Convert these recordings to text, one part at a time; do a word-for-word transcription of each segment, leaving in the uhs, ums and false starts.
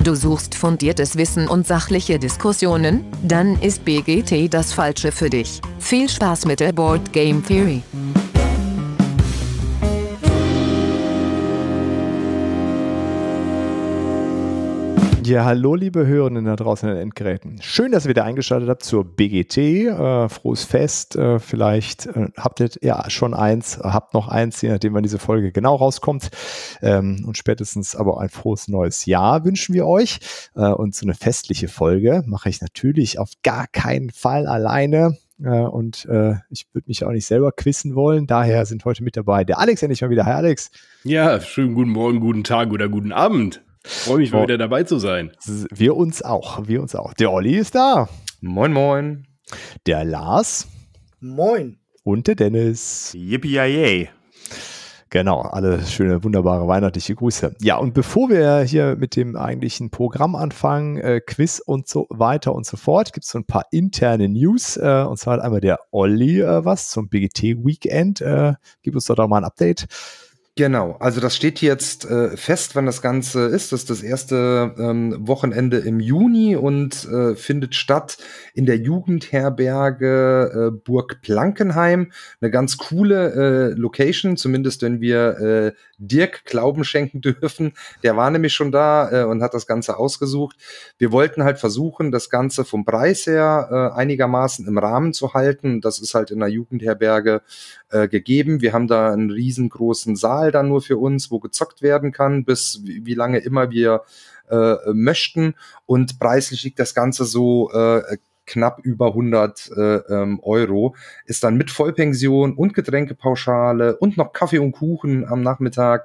Du suchst fundiertes Wissen und sachliche Diskussionen? Dann ist B G T das Falsche für dich. Viel Spaß mit der Board Game Theory. Ja, hallo liebe Hörenden da draußen an den Endgeräten. Schön, dass ihr wieder eingeschaltet habt zur B G T. Äh, frohes Fest. Äh, vielleicht äh, habt ihr ja schon eins, habt noch eins, je nachdem, wann diese Folge genau rauskommt. Ähm, und spätestens aber ein frohes neues Jahr wünschen wir euch. Äh, und so eine festliche Folge mache ich natürlich auf gar keinen Fall alleine. Äh, und äh, ich würde mich auch nicht selber quizzen wollen. Daher sind heute mit dabei der Alex endlich mal wieder. Hi Alex. Ja, schönen guten Morgen, guten Tag oder guten Abend. Freue mich mal oh. wieder dabei zu sein. Wir uns auch, wir uns auch. Der Olli ist da. Moin, moin. Der Lars. Moin. Und der Dennis. Yippie-yay. Genau, alle schöne, wunderbare weihnachtliche Grüße. Ja, und bevor wir hier mit dem eigentlichen Programm anfangen, äh, Quiz und so weiter und so fort, gibt es so ein paar interne News. Äh, und zwar hat einmal der Olli äh, was zum B G T-Weekend. Äh, gib uns doch da mal ein Update. Genau, also das steht jetzt äh, fest, wann das Ganze ist. Das ist das erste ähm, Wochenende im Juni und äh, findet statt in der Jugendherberge äh, Burg Plankenheim. Eine ganz coole äh, Location, zumindest wenn wir äh, Dirk Glauben schenken dürfen. Der war nämlich schon da äh, und hat das Ganze ausgesucht. Wir wollten halt versuchen, das Ganze vom Preis her äh, einigermaßen im Rahmen zu halten. Das ist halt in der Jugendherberge äh, gegeben. Wir haben da einen riesengroßen Saal dann nur für uns, wo gezockt werden kann, bis wie, wie lange immer wir äh, möchten. Und preislich liegt das Ganze so äh, knapp über hundert äh, ähm, Euro. Ist dann mit Vollpension und Getränkepauschale und noch Kaffee und Kuchen am Nachmittag.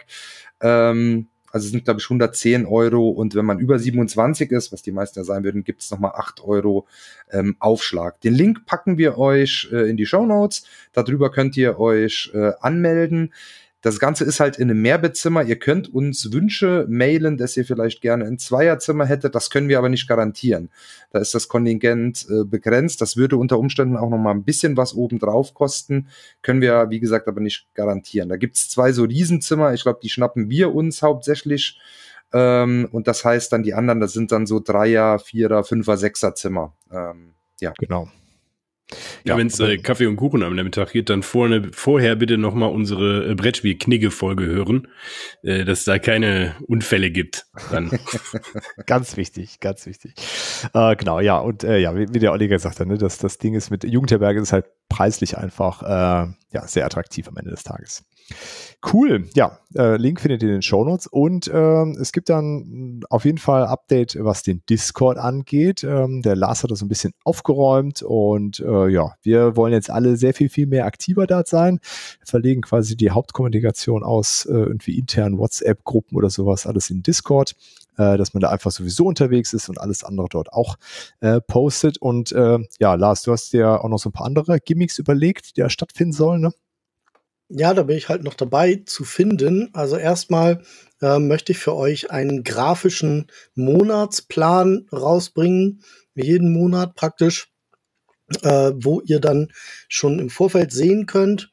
Ähm, also sind, glaube ich, hundertzehn Euro. Und wenn man über siebenundzwanzig ist, was die meisten ja sein würden, gibt es nochmal acht Euro ähm, Aufschlag. Den Link packen wir euch äh, in die Shownotes. Darüber könnt ihr euch äh, anmelden. Das Ganze ist halt in einem Mehrbettzimmer. Ihr könnt uns Wünsche mailen, dass ihr vielleicht gerne ein Zweierzimmer hättet. Das können wir aber nicht garantieren. Da ist das Kontingent äh, begrenzt. Das würde unter Umständen auch noch mal ein bisschen was obendrauf kosten. Können wir, wie gesagt, aber nicht garantieren. Da gibt's zwei so Riesenzimmer. Ich glaube, die schnappen wir uns hauptsächlich. Ähm, und das heißt dann, die anderen, das sind dann so Dreier-, Vierer-, Fünfer-, Sechser-Zimmer. Ähm, ja, genau. Ja, ja wenn es äh, Kaffee und Kuchen am Nachmittag geht, dann vorne, vorher bitte nochmal unsere äh, Brettspiel-Knigge-Folge hören, äh, dass es da keine Unfälle gibt. Dann. Ganz wichtig, ganz wichtig. Äh, genau, ja, und äh, ja, wie, wie der Olli gesagt hat, ne, das, das Ding ist mit Jugendherberge ist halt preislich einfach äh, ja, sehr attraktiv am Ende des Tages. Cool, ja, äh, Link findet ihr in den Shownotes und ähm, es gibt dann auf jeden Fall Update, was den Discord angeht. Ähm, der Lars hat das so ein bisschen aufgeräumt und äh, ja, wir wollen jetzt alle sehr viel, viel mehr aktiver dort sein. Wir verlegen quasi die Hauptkommunikation aus äh, irgendwie internen WhatsApp-Gruppen oder sowas, alles in Discord, äh, dass man da einfach sowieso unterwegs ist und alles andere dort auch äh, postet. Und äh, ja, Lars, du hast dir auch noch so ein paar andere Gimmicks überlegt, die da stattfinden sollen, ne? Ja, da bin ich halt noch dabei zu finden. Also erstmal äh, möchte ich für euch einen grafischen Monatsplan rausbringen, jeden Monat praktisch, äh, wo ihr dann schon im Vorfeld sehen könnt,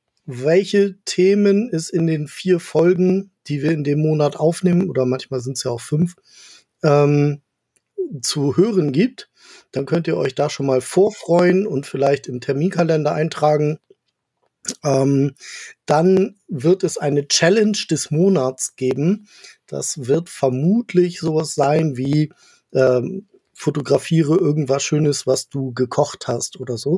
welche Themen es in den vier Folgen, die wir in dem Monat aufnehmen, oder manchmal sind es ja auch fünf, ähm, zu hören gibt. Dann könnt ihr euch da schon mal vorfreuen und vielleicht im Terminkalender eintragen. Ähm, dann wird es eine Challenge des Monats geben. Das wird vermutlich sowas sein wie ähm, fotografiere irgendwas Schönes, was du gekocht hast oder so.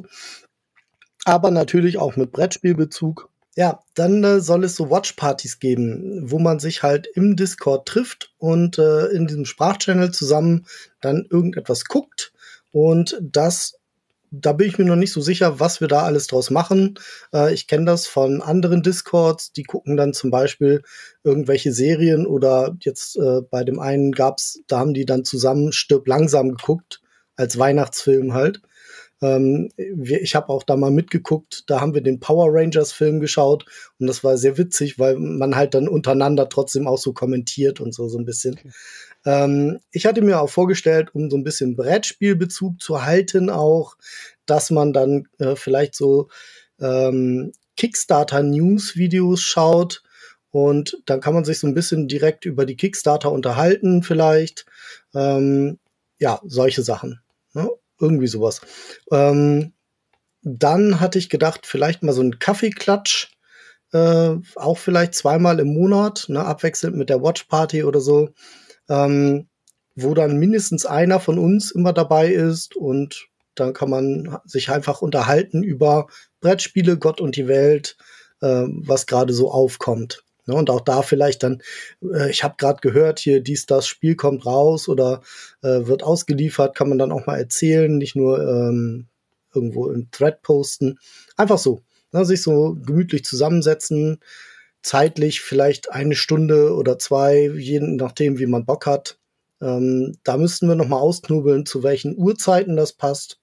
Aber natürlich auch mit Brettspielbezug. Ja, dann äh, soll es so Watchpartys geben, wo man sich halt im Discord trifft und äh, in diesem Sprachchannel zusammen dann irgendetwas guckt. Und das Da bin ich mir noch nicht so sicher, was wir da alles draus machen. Äh, ich kenne das von anderen Discords, die gucken dann zum Beispiel irgendwelche Serien oder jetzt äh, bei dem einen gab's, da haben die dann zusammen Stirb langsam geguckt, als Weihnachtsfilm halt. Ähm, wir, ich habe auch da mal mitgeguckt, da haben wir den Power Rangers Film geschaut und das war sehr witzig, weil man halt dann untereinander trotzdem auch so kommentiert und so, so ein bisschen. Okay. Ähm, ich hatte mir auch vorgestellt, um so ein bisschen Brettspielbezug zu halten auch, dass man dann äh, vielleicht so ähm, Kickstarter-News-Videos schaut Und dann kann man sich so ein bisschen direkt über die Kickstarter unterhalten vielleicht. Ähm, ja, solche Sachen. Ne? Irgendwie sowas. Ähm, dann hatte ich gedacht, vielleicht mal so ein Kaffeeklatsch. Äh, auch vielleicht zweimal im Monat, ne, abwechselnd mit der Watch Party oder so. Ähm, wo dann mindestens einer von uns immer dabei ist und dann kann man sich einfach unterhalten über Brettspiele, Gott und die Welt, äh, was gerade so aufkommt. Ne, und auch da vielleicht dann, äh, ich habe gerade gehört, hier dies, das Spiel kommt raus oder äh, wird ausgeliefert, kann man dann auch mal erzählen, nicht nur ähm, irgendwo im Thread posten. Einfach so, ne, sich so gemütlich zusammensetzen, zeitlich vielleicht eine Stunde oder zwei, je nachdem, wie man Bock hat. Ähm, da müssten wir noch mal ausknobeln, zu welchen Uhrzeiten das passt.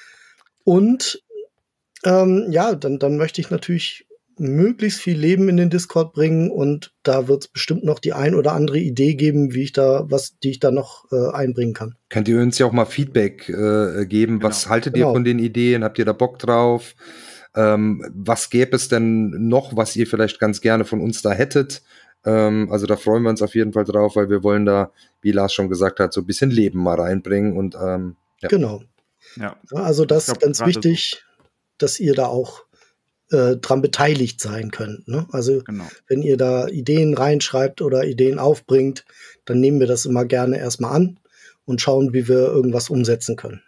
Und ähm, ja, dann, dann möchte ich natürlich möglichst viel Leben in den Discord bringen und da wird es bestimmt noch die ein oder andere Idee geben, wie ich da, was, die ich da noch äh, einbringen kann. Könnt ihr uns ja auch mal Feedback äh, geben? Genau. Was haltet genau. ihr von den Ideen? Habt ihr da Bock drauf? Ähm, was gäbe es denn noch, was ihr vielleicht ganz gerne von uns da hättet? Ähm, also da freuen wir uns auf jeden Fall drauf, weil wir wollen da, wie Lars schon gesagt hat, so ein bisschen Leben mal reinbringen und ähm, ja. Genau. Ja. Also das ist ganz wichtig, so, dass ihr da auch äh, dran beteiligt sein könnt. Ne? Also genau. Wenn ihr da Ideen reinschreibt oder Ideen aufbringt, dann nehmen wir das immer gerne erstmal an und schauen, wie wir irgendwas umsetzen können.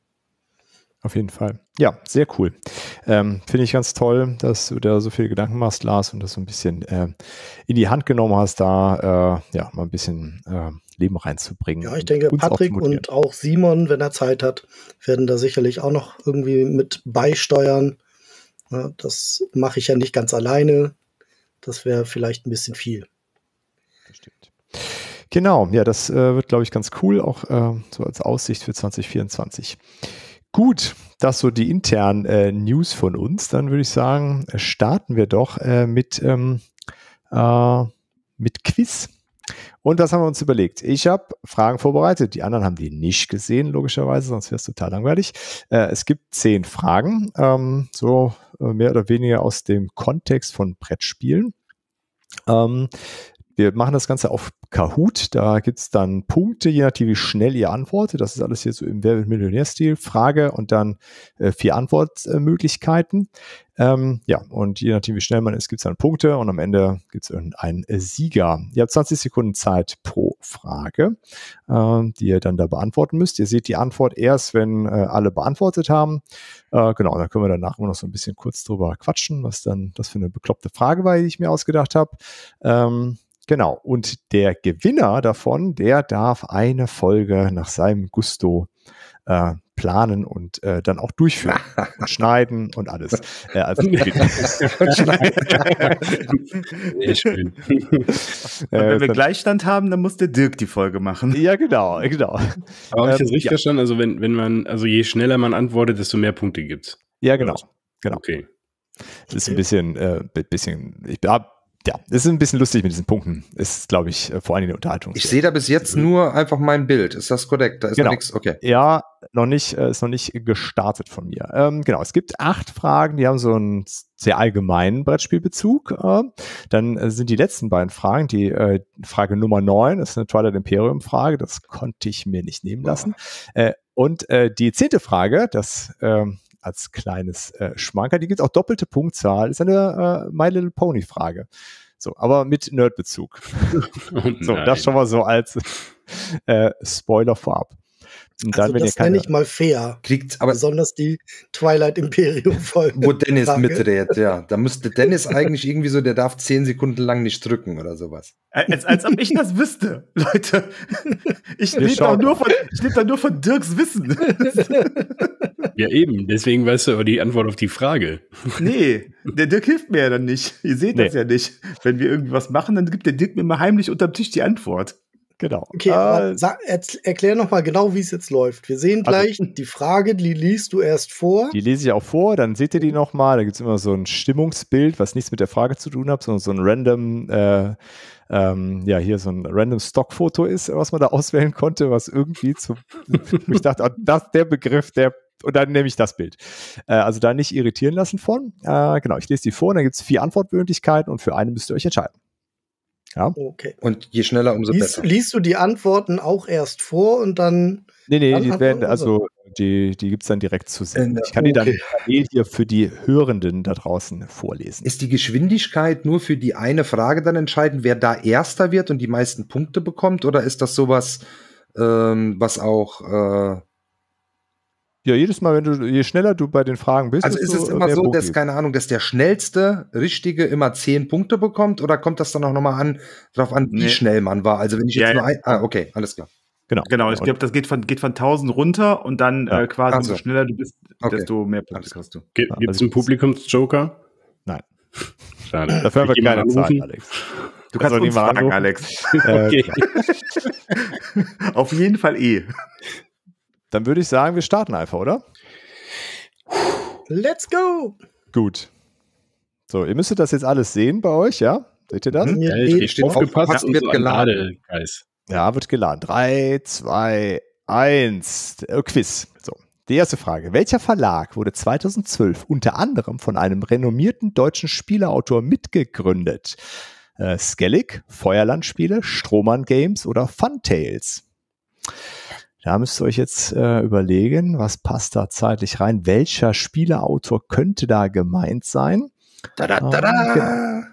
Auf jeden Fall. Ja, sehr cool. Ähm, Finde ich ganz toll, dass du da so viele Gedanken machst, Lars, und das so ein bisschen äh, in die Hand genommen hast, da äh, ja mal ein bisschen äh, Leben reinzubringen. Ja, ich denke, Patrick und auch Simon, wenn er Zeit hat, werden da sicherlich auch noch irgendwie mit beisteuern. Ja, das mache ich ja nicht ganz alleine. Das wäre vielleicht ein bisschen viel. Das stimmt. Genau, ja, das äh, wird, glaube ich, ganz cool, auch äh, so als Aussicht für zwanzig vierundzwanzig. Gut, das so die internen äh, News von uns. Dann würde ich sagen, starten wir doch äh, mit, ähm, äh, mit Quiz. Und das haben wir uns überlegt. Ich habe Fragen vorbereitet. Die anderen haben die nicht gesehen, logischerweise, sonst wäre es total langweilig. Äh, es gibt zehn Fragen, ähm, so äh, mehr oder weniger aus dem Kontext von Brettspielen. Ähm, Wir machen das Ganze auf Kahoot. Da gibt es dann Punkte, je nachdem, wie schnell ihr antwortet. Das ist alles hier so im Wer wird Millionär-Stil. Frage und dann äh, vier Antwortmöglichkeiten. Ähm, ja, und je nachdem, wie schnell man ist, gibt es dann Punkte und am Ende gibt es irgendeinen äh, Sieger. Ihr habt zwanzig Sekunden Zeit pro Frage, äh, die ihr dann da beantworten müsst. Ihr seht die Antwort erst, wenn äh, alle beantwortet haben. Äh, genau, dann können wir danach immer noch so ein bisschen kurz drüber quatschen, was dann das für eine bekloppte Frage war, die ich mir ausgedacht habe. Ähm, Genau, und der Gewinner davon, der darf eine Folge nach seinem Gusto äh, planen und äh, dann auch durchführen und schneiden und alles. Äh, also Gewinner. Sehr schön. Und wenn wir Gleichstand haben, dann muss der Dirk die Folge machen. Ja, genau, genau. Aber habe ich das richtig ja. verstanden? Also wenn, wenn man, also je schneller man antwortet, desto mehr Punkte gibt's. Ja, genau. genau. Okay. Das ist ein bisschen, äh, bisschen, ich habe Ja, es ist ein bisschen lustig mit diesen Punkten. Ist, glaube ich, vor allem in der Unterhaltung. Ich sehe da bis jetzt nur einfach mein Bild. Ist das korrekt? Da ist genau. noch nichts. Okay. Ja, noch nicht, ist noch nicht gestartet von mir. Ähm, genau, es gibt acht Fragen, die haben so einen sehr allgemeinen Brettspielbezug. Äh, dann äh, sind die letzten beiden Fragen, die äh, Frage Nummer neun, das ist eine Twilight Imperium Frage, das konnte ich mir nicht nehmen lassen. Oh. Äh, und äh, die zehnte Frage, das äh, als kleines äh, Schmanker. Die gibt es auch doppelte Punktzahl. Ist eine äh, My Little Pony Frage. So, aber mit Nerdbezug. Oh, so, das schon mal so als äh, Spoiler vorab. Und dann, also wenn das nenne ich mal fair. Kriegt, aber besonders die Twilight Imperium Folge. Wo Dennis Frage. Miträt, ja. Da müsste Dennis eigentlich irgendwie so, der darf zehn Sekunden lang nicht drücken oder sowas. Als, als ob ich das wüsste, Leute. Ich lebe da nur von, ich lebe da nur von Dirks Wissen. Ja, eben. Deswegen weißt du aber die Antwort auf die Frage. Nee, der Dirk hilft mir ja dann nicht. Ihr seht nee. das ja nicht. Wenn wir irgendwas machen, dann gibt der Dirk mir mal heimlich unterm Tisch die Antwort. Genau. Okay, äh, aber sag, erklär noch mal genau, wie es jetzt läuft. Wir sehen gleich also, die Frage, die liest du erst vor. Die lese ich auch vor, dann seht ihr die noch mal. Da gibt es immer so ein Stimmungsbild, was nichts mit der Frage zu tun hat, sondern so ein random, äh, ähm, ja, hier so ein random Stockfoto ist, was man da auswählen konnte, was irgendwie zu, ich dachte, oh, das der Begriff, der, und dann nehme ich das Bild. Äh, also da nicht irritieren lassen von. Äh, genau, ich lese die vor, und dann gibt es vier Antwortmöglichkeiten und für eine müsst ihr euch entscheiden. Ja. Okay. Und je schneller, umso Liest, besser. liest du die Antworten auch erst vor und dann. Nee, nee, dann die antworten werden, oder also die, die gibt es dann direkt zu sehen. Äh, Ich kann die dann okay. parallel hier für die Hörenden da draußen vorlesen. Ist die Geschwindigkeit nur für die eine Frage dann entscheidend, wer da Erster wird und die meisten Punkte bekommt? Oder ist das sowas, ähm, was auch äh, Ja, jedes Mal, wenn du, je schneller du bei den Fragen bist, also ist desto es immer mehr so, Punkte dass, gibt's. keine Ahnung, dass der schnellste Richtige immer zehn Punkte bekommt? Oder kommt das dann auch nochmal an, drauf an, wie Nee. schnell man war? Also wenn ich jetzt Ja, nur ja. ein, ah, okay, alles klar. Genau. Genau, ich Und- glaube, das geht von, geht von tausend runter und dann Ja. äh, quasi, Ach umso so. schneller du bist, Okay. desto mehr Punkte Alles klar. kriegst du. Gibt Ja, es also einen Publikumsjoker? Nein. Schade. Dafür haben wir Jemand keine Zeit, anrufen? Alex. Du kannst Also uns niemand fragen, anrufen. Alex. Äh, Okay. Auf jeden Fall eh. Dann würde ich sagen, wir starten einfach, oder? Let's go! Gut. So, ihr müsstet das jetzt alles sehen bei euch, ja? Seht ihr das? Mhm. Mir Geil, geht- steht steht aufgepasst auf, und wird so ein geladen. Ladekreis. Ja, wird geladen. Drei, zwei, eins. Äh, Quiz. So. Die erste Frage. Welcher Verlag wurde zweitausendzwölf unter anderem von einem renommierten deutschen Spieleautor mitgegründet? Äh, Skellig, Feuerland-Spiele, Strohmann Games oder Funtails? Da müsst ihr euch jetzt äh, überlegen, was passt da zeitlich rein? Welcher Spieleautor könnte da gemeint sein? Tada, Ah, tada. genau.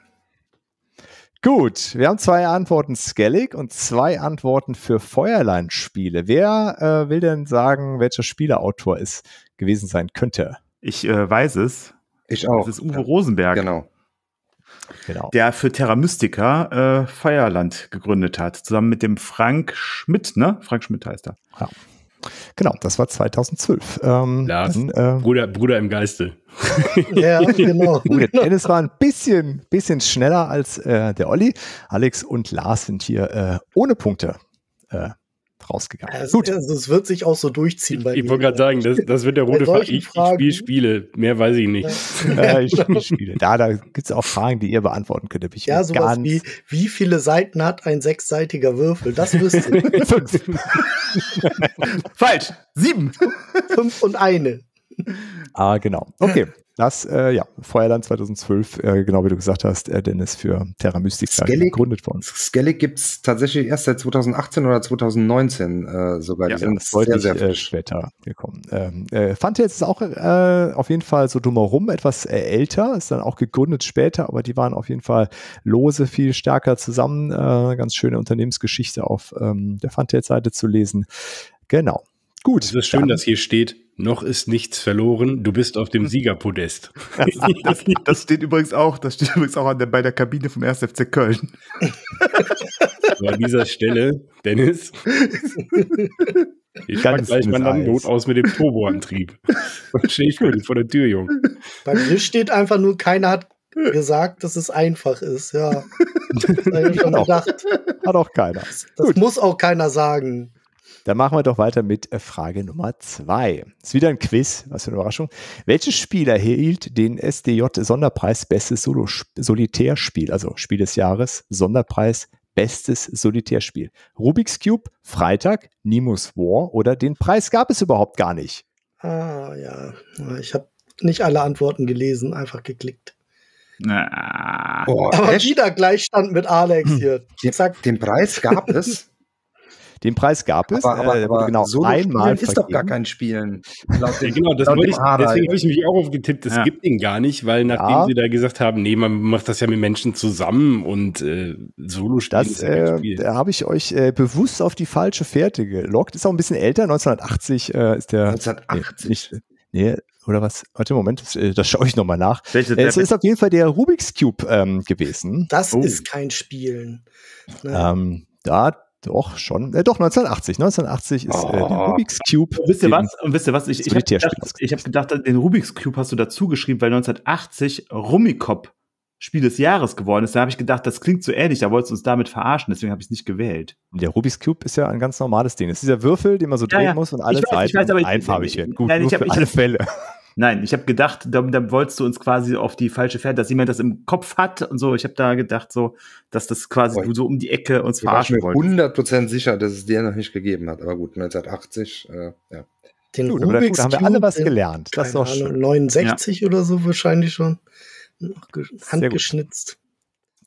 Gut, wir haben zwei Antworten Skellig und zwei Antworten für Feuerland-Spiele. Wer äh, will denn sagen, welcher Spieleautor es gewesen sein könnte? Ich äh, weiß es. Ich auch. Das ist Uwe Ja, Rosenberg, Genau. Genau. der für Terra Mystica äh, Feierland gegründet hat. Zusammen mit dem Frank Schmidt, ne? Frank Schmidt heißt er. Genau, das war zweitausendzwölf. Ähm, Lars. dann, äh, Bruder, Bruder im Geiste. Ja, genau. Gut, der Dennis war ein bisschen, bisschen schneller als äh, der Olli. Alex und Lars sind hier äh, ohne Punkte äh, rausgegangen. Es, Gut, also es wird sich auch so durchziehen bei Ich mir. wollte gerade sagen, das, das wird der Bei rote Fall. solchen Ich, ich Fragen- spiele Spiele. Mehr weiß ich nicht. äh, ich spiele Spiele. Da, da gibt es auch Fragen, die ihr beantworten könnt. Da bin ich Ja, mir sowas ganz wie, wie viele Seiten hat ein sechsseitiger Würfel? Das wüsste ich. fünf. Falsch! Sieben! Fünf und eine. Ah, genau. Okay. Das, äh, ja, Feuerland zweitausendzwölf, äh, genau wie du gesagt hast, äh, Dennis für Terra Mystica Skellig? gegründet worden. Skellig gibt's tatsächlich erst seit zweitausendachtzehn oder zweitausendneunzehn äh, sogar. Ja, Die sind Das ist deutlich sehr, sehr äh, frisch. später gekommen. Ähm, äh, Funtails ist auch äh, auf jeden Fall so drumherum etwas äh, älter, ist dann auch gegründet später, aber die waren auf jeden Fall lose viel stärker zusammen. Äh, ganz schöne Unternehmensgeschichte auf ähm, der Funtails-Seite zu lesen. Genau. Gut. Es ist schön, dann- dass hier steht, noch ist nichts verloren, du bist auf dem Siegerpodest. Das, das steht übrigens auch, das steht übrigens auch an der, bei der Kabine vom ersten F C Köln. So, an dieser Stelle, Dennis, ich Ganz fang gleich mal dünnes dann Not Eis. aus mit dem Turboantrieb. Dann stehe ich gut vor der Tür, Junge. Bei mir steht einfach nur, keiner hat gesagt, dass es einfach ist. Ja. Das hab ich schon Genau. gedacht. Hat auch keiner. Das muss auch keiner sagen. Dann machen wir doch weiter mit äh, Frage Nummer zwei. Ist wieder ein Quiz, was für eine Überraschung. Welches Spiel erhielt den S D J-Sonderpreis Bestes Solo Solitärspiel, also Spiel des Jahres, Sonderpreis Bestes Solitärspiel? Rubik's Cube, Freitag, Nemo's War oder den Preis gab es überhaupt gar nicht? Ah, ja. Ich habe nicht alle Antworten gelesen, einfach geklickt. Na, Boah, Aber echt? wieder Gleichstand mit Alex hier. Den, Zack. den Preis gab es. Den Preis gab es, aber aber, äh, wurde aber genau Solo einmal Spielen ist doch gar vergeben. kein Spielen. Laut Ja, dem- genau, das laut wollte dem ich, Harald. deswegen habe ich mich auch aufgetippt, das Ja. gibt den gar nicht, weil nachdem Ja. sie da gesagt haben, nee, man macht das ja mit Menschen zusammen und äh, Solo-Spielen Das ist ja kein äh, Spiel. da habe ich euch äh, bewusst auf die falsche Fährte gelockt. Ist auch ein bisschen älter, neunzehnhundertachtzig äh, ist der. neunzehnhundertachtzig. Nee, nicht, nee, oder was? Warte, Moment, das, äh, das schaue ich nochmal nach. welche Äh, Es ist auf jeden Fall der Rubik's Cube ähm, gewesen. Das Oh. ist kein Spielen. Ne? Ähm, da doch schon, äh, doch neunzehnhundertachtzig. neunzehnhundertachtzig ist äh, der Oh. Rubik's Cube. Wisst ihr den- was? Und wisst ihr was? Ich, ich habe Solitärspiel gedacht, ich hab gedacht, den Rubik's Cube hast du dazu geschrieben, weil neunzehnhundertachtzig Rummikop Spiel des Jahres geworden ist. Da habe ich gedacht, das klingt so ähnlich, da wolltest du uns damit verarschen, deswegen habe ich es nicht gewählt. Der Rubik's Cube ist ja ein ganz normales Ding. Das ist dieser Würfel, den man so Ja, drehen ja. muss und alle Ich weiß, ich Seiten weiß, aber ich- einfarbig werden. Gut, Nein, nur ich hab- für ich alle hab- Fälle. Nein, ich habe gedacht, da, da wolltest du uns quasi auf die falsche Fährte, dass jemand das im Kopf hat und so. Ich habe da gedacht, so, dass das quasi Boah, du so um die Ecke uns Ich war verarschen mir wolltest. hundert Prozent sicher, dass es dir noch nicht gegeben hat. Aber gut, neunzehnhunddertachtzig, äh, ja. Den Gut, aber da, Rubik's da haben wir alle Cube was in, gelernt. Das ist keine doch schön. Ahnung, neunundsechzig oder so wahrscheinlich schon. Noch ge- gut. handgeschnitzt.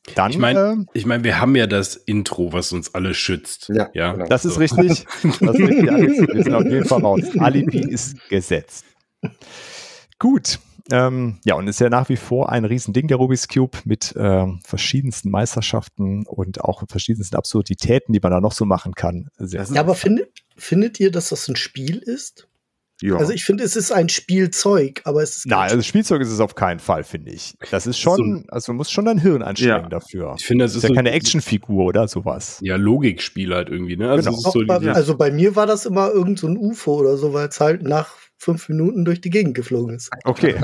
Dann, ich meine, ähm, ich mein, wir haben ja das Intro, was uns alle schützt. Ja, ja? genau. das ist so. richtig. Das ist richtig, Alex. Wir sind auf jeden Fall raus. Alibi ist gesetzt. Gut. Ähm, ja, und ist ja nach wie vor ein Riesending, der Rubik's Cube, mit ähm, verschiedensten Meisterschaften und auch verschiedensten Absurditäten, die man da noch so machen kann. Sehr Ja, aber findet, findet ihr, dass das ein Spiel ist? Ja. Also ich finde, es ist ein Spielzeug, aber es ist Nein, kein also Spielzeug ist es auf keinen Fall, finde ich. Das ist schon, also du musst schon dein Hirn anstrengen Ja. dafür. Ich finde, das Das ist ist ja so, keine Actionfigur oder sowas. ja, Logikspiel halt irgendwie, ne? Also, Genau. es ist so Auch bei, dieses, also bei mir war das immer irgend so ein U F O oder so, weil es halt nach fünf Minuten durch die Gegend geflogen ist. Okay.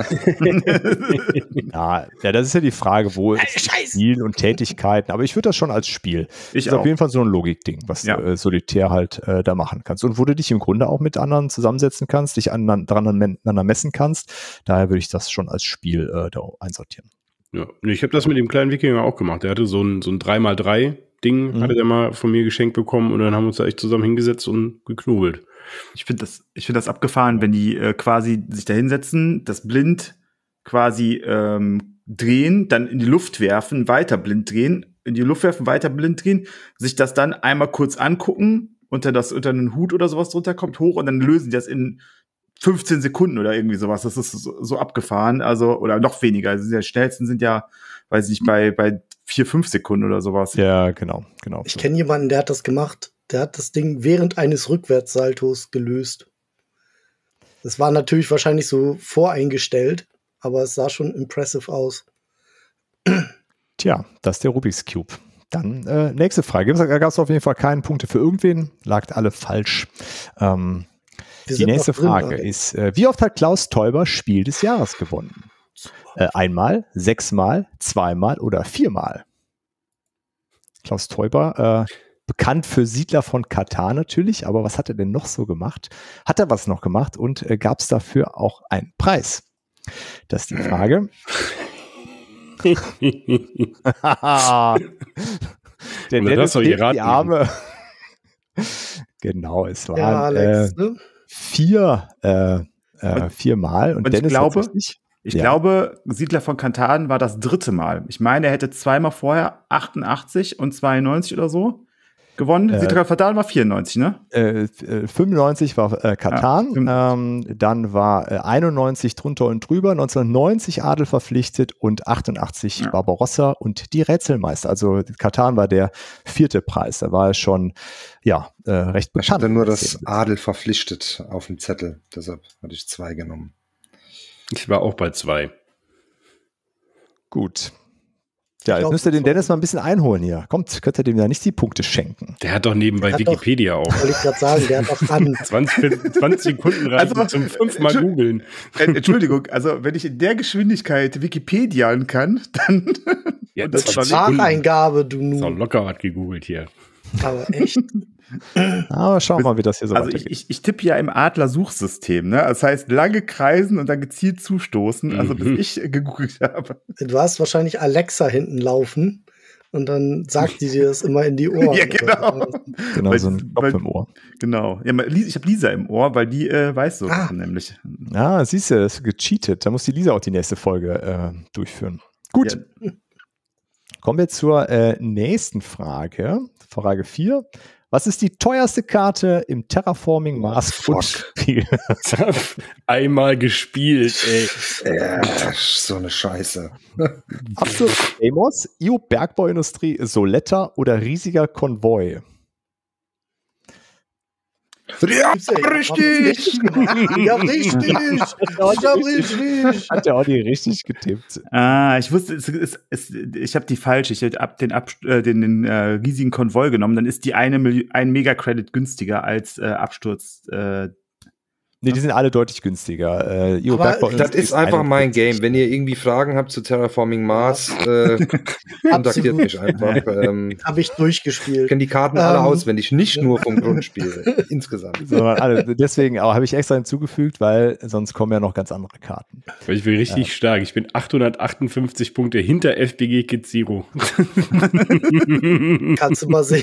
ja, ja, das ist ja die Frage, wo ist Spiel und Tätigkeiten. Aber ich würde das schon als Spiel. Ich ist auch. auf jeden Fall so ein Logikding, was Ja. du äh, solitär halt äh, da machen kannst. Und wo du dich im Grunde auch mit anderen zusammensetzen kannst, dich aneinander, dran miteinander messen kannst. Daher würde ich das schon als Spiel äh, da einsortieren. ja. Ich habe das mit dem kleinen Wikinger auch gemacht. Der hatte so ein, so ein drei mal drei Ding, Mhm. hatte der mal von mir geschenkt bekommen und dann haben wir uns da echt zusammen hingesetzt und geknobelt. Ich finde das, ich finde das abgefahren, wenn die äh, quasi sich da hinsetzen, das blind quasi ähm, drehen, dann in die Luft werfen, weiter blind drehen, in die Luft werfen, weiter blind drehen, sich das dann einmal kurz angucken, unter das unter einen Hut oder sowas drunter kommt hoch und dann lösen die das in fünfzehn Sekunden oder irgendwie sowas. Das ist so, so abgefahren, also oder noch weniger. Also die schnellsten sind ja, weiß ich nicht, bei bei vier, fünf Sekunden oder sowas. Ja, genau, genau. Ich kenne jemanden, der hat das gemacht. Der hat das Ding während eines Rückwärtssaltos gelöst. Das war natürlich wahrscheinlich so voreingestellt, aber es sah schon impressive aus. Tja, das ist der Rubik's Cube. Dann äh, nächste Frage. Da gab es auf jeden Fall keine Punkte für irgendwen. Lagt alle falsch. Ähm, Wir die sind nächste noch drin, Frage Alex. ist, äh, wie oft hat Klaus Teuber Spiel des Jahres gewonnen? Äh, einmal, sechsmal, zweimal oder viermal? Klaus Teuber, äh, bekannt für Siedler von Katar natürlich, aber was hat er denn noch so gemacht? Hat er was noch gemacht und äh, gab es dafür auch einen Preis? Das ist die Frage. Der Na, Dennis das soll hebt ihr die raten. Arme. Genau, es Ja, waren Alex, äh, ne? vier, äh, äh, viermal. Und, und ich Dennis glaube- hat's richtig. Ich Ja. glaube, Siedler von Katan war das dritte Mal. Ich meine, er hätte zweimal vorher achtundachtzig und zweiundneunzig oder so gewonnen. Äh, Siedler von Katan war vierundneunzig, ne? Äh, äh, fünfundneunzig war äh, Katan, Ja, ähm, dann war äh, einundneunzig drunter und drüber, neunzehnhundertneunzig Adel verpflichtet und achtundachtzig Ja. Barbarossa und die Rätselmeister. Also Katan war der vierte Preis. Da war er schon ja äh, recht Ich bekannt. hatte nur das Adel verpflichtet auf dem Zettel. Deshalb hatte ich zwei genommen. Ich war auch bei zwei. Gut. Ja, jetzt glaub, müsst ihr den so- Dennis mal ein bisschen einholen hier. Kommt, könnt ihr dem ja nicht die Punkte schenken. Der hat doch nebenbei Hat doch- Wikipedia auch. Wollte ich gerade sagen, der hat auch an. zwanzig, zwanzig Sekunden reichen Also, zum fünfmal Entschu- googeln. Äh, Entschuldigung, also wenn ich in der Geschwindigkeit Wikipedian kann, dann Ja, Und das das war war nicht- Spracheingabe, du Ist auch nu. locker was gegoogelt hier. Aber echt? Aber schauen wir mal, wie das hier so also ich, weitergeht. ich, ich tippe ja im Adler-Suchsystem, ne? Das heißt, lange kreisen und dann gezielt zustoßen, also bis Mhm. ich äh, gegoogelt habe. Du hast wahrscheinlich Alexa hinten laufen und dann sagt die dir das immer in die Ohren. Ja, genau. Genau, weil- so ein Kopf weil- im Ohr. Genau. Ja, Lisa- ich habe Lisa im Ohr, weil die äh, weiß so Ah. nämlich. Ja, siehst du, das ist gecheatet. Da muss die Lisa auch die nächste Folge äh, durchführen. Gut. Ja. Kommen wir zur äh, nächsten Frage. Frage vier. Was ist die teuerste Karte im Terraforming Mars Grundspiel? Einmal gespielt, ey. Äh, so eine Scheiße. Absolut Amos, I O Bergbauindustrie, Soletta oder riesiger Konvoi? Ja, Gibt's ja, ich hab richtig! gemacht. Ich hab richtig! Ich hab richtig! Hat der Audi richtig getippt. Ah, ich wusste, es, es, es, ich habe die falsche. Ich habe den, Ab, äh, den, den äh, riesigen Konvoi genommen. Dann ist die eine Milli- ein Mega-Credit günstiger als äh, Absturz. Äh, Nee, die sind alle deutlich günstiger. Äh, I O Aber Bergbauindustrie Das ist einfach mein einundfünfzig. Game. Wenn ihr irgendwie Fragen habt zu Terraforming Mars, äh, kontaktiert Absolut. mich einfach. Ähm, Hab ich ich durchgespielt. kenne die Karten alle Ähm, auswendig, nicht nur vom Grundspiel. Insgesamt. Sondern alle. Deswegen aber habe ich extra hinzugefügt, weil sonst kommen ja noch ganz andere Karten. Weil ich bin richtig stark. Ich bin achthundertachtundfünfzig Punkte hinter F B G Kid Zero. Kannst du mal sehen.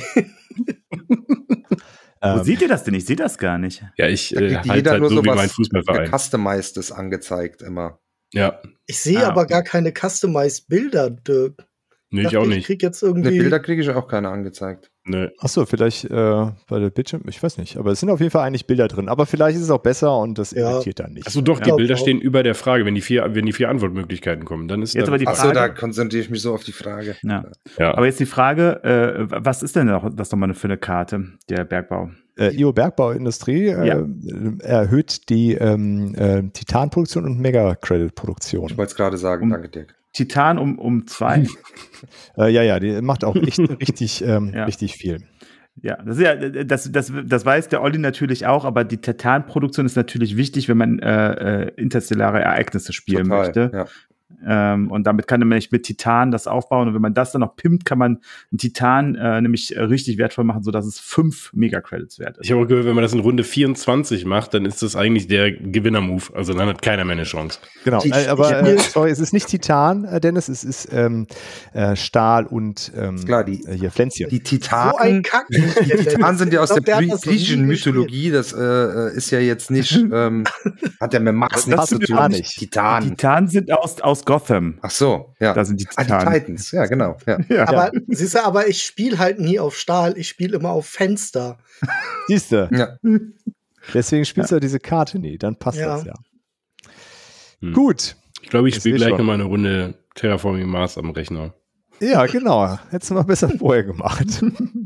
wo Ähm, seht ihr das denn? Ich sehe das gar nicht. Ja, ich Da äh, kriegt halte jeder halt nur so wie mein sowas Fußballverein. Customized ist angezeigt immer. Ja, Ich sehe Ah, aber okay. gar keine Customized Bilder, Dirk. Nee, ich auch Ich nicht. krieg jetzt Ne, irgendwie. Bilder kriege ich auch keine angezeigt. Nee. Achso, vielleicht äh, bei der Bildschirm, ich weiß nicht. Aber es sind auf jeden Fall eigentlich Bilder drin. Aber vielleicht ist es auch besser und das Ja. irritiert dann nicht. Achso, doch, die Ja. Bilder stehen über der Frage, wenn die vier, wenn die vier Antwortmöglichkeiten kommen. Dann ist Jetzt da aber die Achso, Frage- da konzentriere ich mich so auf die Frage. Ja. ja. Aber jetzt die Frage, äh, was ist denn noch, das nochmal für eine Karte, der Bergbau? Äh, I O Bergbauindustrie äh, Ja. erhöht die ähm, äh, Titanproduktion und Mega-Credit-Produktion. Ich wollte es gerade sagen, Um- danke Dirk. Titan um, um zwei. Äh, ja, ja, die macht auch echt richtig, ähm, Ja. richtig viel. Ja, das ist ja, das, das, das weiß der Olli natürlich auch, aber die Titanproduktion ist natürlich wichtig, wenn man äh, äh, interstellare Ereignisse spielen Total, möchte. ja. Ähm, und damit kann man nämlich mit Titan das aufbauen. Und wenn man das dann noch pimpt, kann man einen Titan äh, nämlich äh, richtig wertvoll machen, sodass es fünf Mega-Credits wert ist. Ich habe auch gehört, wenn man das in Runde vierundzwanzig macht, dann ist das eigentlich der Gewinner-Move. Also dann hat keiner mehr eine Chance. Genau, Die- äh, aber die- äh, sorry, es ist nicht Titan, äh, Dennis, es ist ähm, äh, Stahl und ähm, Klar, die- äh, hier Pflänzchen. Die So ein Titanen, Kack. die Titanen sind ja aus Ich glaub, der der hat das noch nie griechischen gespielt. Mythologie. Das äh, ist ja jetzt nicht, ähm, hat ja mit Max Das nichts passt zu tun. gar nicht. Titanen. Titan sind aus, aus Gotham. Ach so, ja. Da sind die Ah, die Titanen. Titans, ja, genau. Ja. Ja. Aber siehst du, aber ich spiele halt nie auf Stahl, ich spiele immer auf Fenster. Siehst du, Ja. deswegen spielst du diese Karte nie, dann passt Ja. das ja. Hm. Gut, Ich glaube, ich Das spiele will gleich schon. noch mal eine Runde Terraforming Mars am Rechner. ja, genau. Hättest du mal besser vorher gemacht.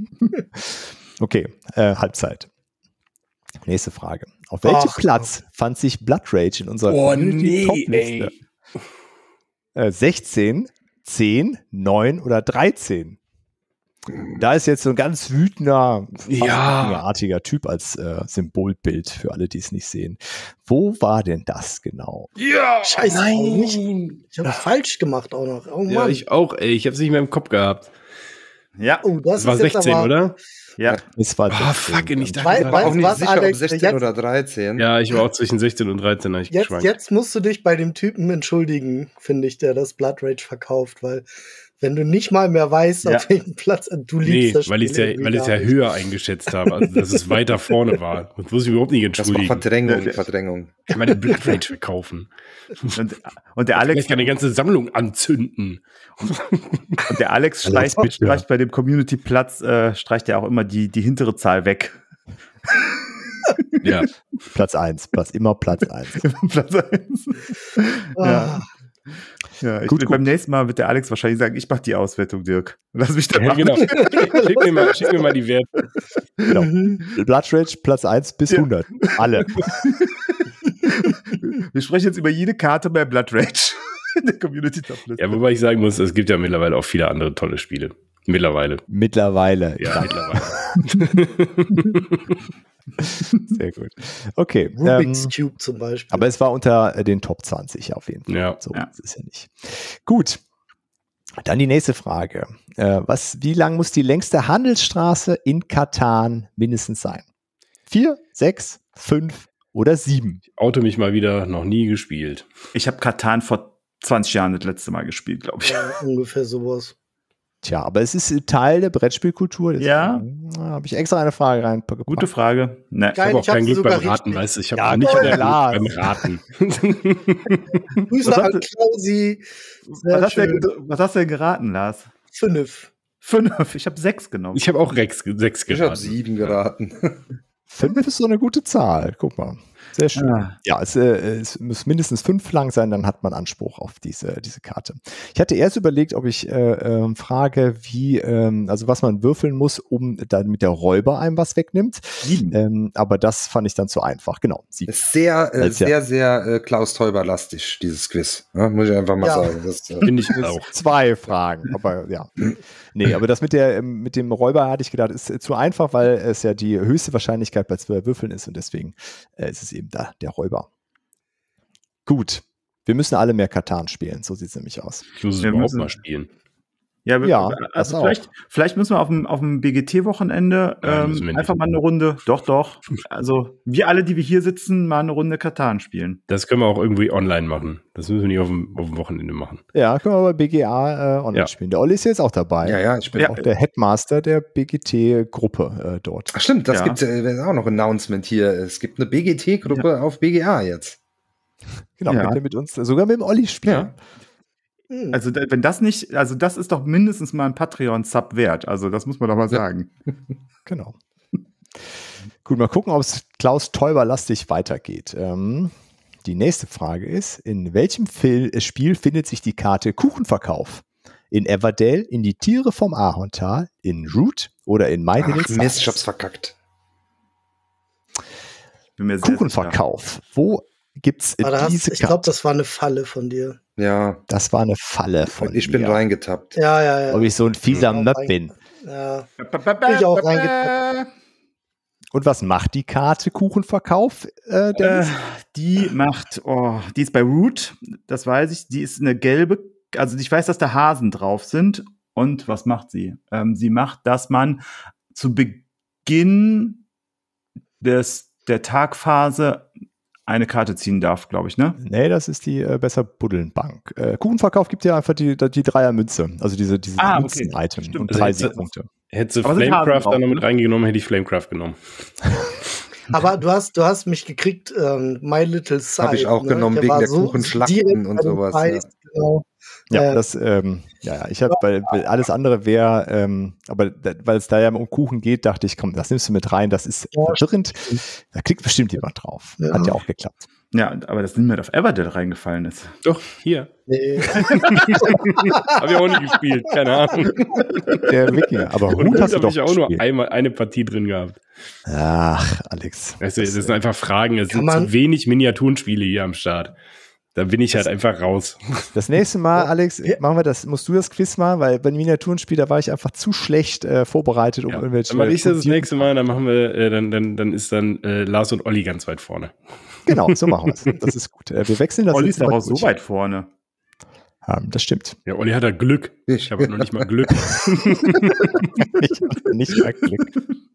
Okay, äh, Halbzeit. Nächste Frage. Auf welchem Ach, Platz fand sich Blood Rage in unserer Oh, Community nee, Top-Liste? ey. Äh, sechzehn, zehn, neun oder dreizehn? Da ist jetzt so ein ganz wütender, Ja. artiger Typ als äh, Symbolbild für alle, die es nicht sehen. Wo war denn das genau? Ja! Scheiße, Nein! nicht. Ich habe falsch gemacht auch noch. Oh Mann. Ja, ich auch, ey. Ich habe es nicht mehr im Kopf gehabt. Ja, oh, das Das war ist jetzt sechzehn, aber, oder? ja. Es war Ah, sechzehn. fuck, ich dachte, Weil- das Ich war- war auch Weißt du nicht was, sicher, Alex, ob sechzehn jetzt- oder dreizehn. Ja, ich war auch zwischen sechzehn und dreizehn, hab ich Jetzt, geschwankt. jetzt musst du dich bei dem Typen entschuldigen, finde ich, der das Blood Rage verkauft, weil wenn du nicht mal mehr weißt, Ja. auf welchem Platz du liebst, Nee, das weil ich es ja, Spiel weil ich's ja irgendwie höher eingeschätzt habe, also dass es weiter vorne war. Das muss ich überhaupt nicht Das war entschuldigen. Verdrängung, Ja, Verdrängung. Kann man den Blood Rage verkaufen? Und, und der Alex Alex, kann eine ganze Sammlung anzünden. und der Alex streicht, bitte. streicht bei dem Community-Platz, äh, streicht er auch immer die, die hintere Zahl weg. Ja. Platz eins, Platz, immer Platz eins. Platz eins. Ah, Ja. Ja, ich Gut, will, gut. beim nächsten Mal wird der Alex wahrscheinlich sagen, ich mach die Auswertung, Dirk. Lass mich da Ja, machen. genau. Schick mir mal, schick mir mal die Werte. Genau. Blood Rage Platz eins bis Ja. hundert. Alle. Wir sprechen jetzt über jede Karte bei Blood Rage in der Community Top Liste. Ja, wobei ich sagen muss, es gibt ja mittlerweile auch viele andere tolle Spiele. Mittlerweile. Mittlerweile. Ja, mittlerweile. Sehr gut. Okay. Rubik's Ähm, Cube zum Beispiel. aber es war unter äh, den Top zwanzig auf jeden Fall. Ja. So Ja. ist es ja nicht. Gut. Dann die nächste Frage. Äh, was, wie lang muss die längste Handelsstraße in Katan mindestens sein? Vier, sechs, fünf oder sieben? Auto mich mal wieder noch nie gespielt. Ich habe Katan vor zwanzig Jahren das letzte Mal gespielt, glaube ich. Ja, ungefähr sowas. Tja, aber es ist Teil der Brettspielkultur. deswegen, Ja. na, habe ich extra eine Frage reingepackt. Gute Frage. Ne. Ich Geil, habe auch ich hab kein sie Glück beim sogar Raten, richtig. weißt du. Ich habe Ja, auch nicht voll mehr klar. Glück beim Raten. Grüße Was an hat- Klausi. Sehr Was hast, du, schön. denn- was hast du denn geraten, Lars? Fünf. Fünf. Ich habe sechs genommen. Ich habe auch Rex, sechs Ich habe geraten. sieben geraten. Fünf ist so eine gute Zahl. Guck mal. Sehr schön. Ah. Ja, es, äh, es muss mindestens fünf lang sein, dann hat man Anspruch auf diese, diese Karte. Ich hatte erst überlegt, ob ich äh, ähm, frage, wie, ähm, also was man würfeln muss, um dann mit der Räuber einem was wegnimmt. Sieben. Ähm, aber das fand ich dann zu einfach. Genau. Sieben. Ist sehr, äh, Als ja- sehr, sehr äh, Klaus Teuber-lastig, dieses Quiz. Ja, muss ich einfach mal Ja. sagen. Das, äh, Finde ich auch. Zwei Fragen, aber ja. Nee, aber das mit der ähm, mit dem Räuber hatte ich gedacht, ist äh, zu einfach, weil es ja die höchste Wahrscheinlichkeit bei zwei Würfeln ist und deswegen äh, ist es eben da der Räuber. Gut. Wir müssen alle mehr Katan spielen, so sieht es nämlich aus. Ich muss es Wir überhaupt müssen- mal spielen. Ja, wir, Ja, das also auch. vielleicht, vielleicht müssen wir auf dem, auf dem B G T-Wochenende Nein, müssen wir ähm, nicht. einfach mal eine Runde, doch, doch. Also wir alle, die wir hier sitzen, mal eine Runde Katan spielen. Das können wir auch irgendwie online machen. Das müssen wir nicht auf dem, auf dem Wochenende machen. Ja, können wir bei B G A äh, online Ja. spielen. Der Olli ist jetzt auch dabei. ja, ja, ich bin Ja. Auch der Headmaster der B G T-Gruppe äh, dort. Ach stimmt, das Ja. gibt äh, auch noch ein Announcement hier. Es gibt eine B G T-Gruppe auf B G A jetzt. Genau, Ja. könnt ihr mit uns, sogar mit dem Olli spielen. Also da- wenn das nicht, also das ist doch mindestens mal ein Patreon-Sub wert. Also das muss man doch mal sagen. Genau. Gut, mal gucken, ob es Klaus Teuber-lastig weitergeht. Ähm, die nächste Frage ist, in welchem Fil äh, Spiel findet sich die Karte Kuchenverkauf? In Everdale, in die Tiere vom Ahorntal, in Root oder in My Little Ach, Stars? Mist, ich hab's verkackt. Bin mir sehr sicher. Kuchenverkauf. Wo gibt's Aber da hast, diese ich glaube, Karte? das war eine Falle von dir. Ja, Das war eine Falle von ich bin mir. reingetappt. Ja, ja, ja. Ob ich so ein fieser Ja, Möb rein- bin. Ja. Bin ich auch reingetappt. Und was macht die Karte Kuchenverkauf, äh, Äh, Dennis? die macht, oh, die ist bei Root, das weiß ich, die ist eine gelbe, also ich weiß, dass da Hasen drauf sind. Und was macht sie? Ähm, sie macht, dass man zu Beginn des, der Tagphase eine Karte ziehen darf, glaube ich, ne? Nee, das ist die äh, besser Buddelnbank. Äh, Kuchenverkauf gibt ja einfach die, die Dreier-Münze, also diese, diese Ah, okay. Münzen-Item Stimmt. und Also drei jetzt- Siegpunkte. Hätte sie Aber sind Hasen Flamecraft drauf, dann noch mit ne? reingenommen, hätte ich Flamecraft genommen. Aber du hast, du hast mich gekriegt, ähm, My Little Side. Hab ich auch genommen, Der wegen war der so Kuchenschlachten direkt und bei dem sowas, Preis, Genau. Ja, Äh, das, ähm, ja, ja, ich habe, weil, weil alles andere wäre, ähm, aber da, weil es da ja um Kuchen geht, dachte ich, komm, das nimmst du mit rein, das ist Ja, verwirrend. Da klickt bestimmt jemand drauf. Ja. Hat ja auch geklappt. Ja, aber dass niemand auf Everdale reingefallen ist. Doch, hier. nee. Habe ich auch nie gespielt, keine Ahnung. Der Wikinger. Aber Und Hut Hut hast du habe doch ich auch nur gespielt. einmal eine Partie drin gehabt. Ach, Alex. Weißt du, das sind einfach Fragen, es Kann sind man- zu wenig Miniaturenspiele hier am Start. Da bin ich halt einfach raus. Das nächste Mal, Ja. Alex, Ja. machen wir das, musst du das Quiz mal, weil bei den Miniaturenspiel, da war ich einfach zu schlecht äh, vorbereitet, um Ja, irgendwelche. dann mache ich das das Funktionen- nächste Mal, dann machen wir, äh, dann, dann, dann ist dann äh, Lars und Olli ganz weit vorne. Genau, so machen wir es. Das ist gut. Äh, wir wechseln das. Olli jetzt ist aber mal auch so durch. weit vorne. Ähm, das stimmt. Ja, Olli hat da Glück. Ich. Ich habe noch nicht mal Glück. Ich hatte nicht mal Glück.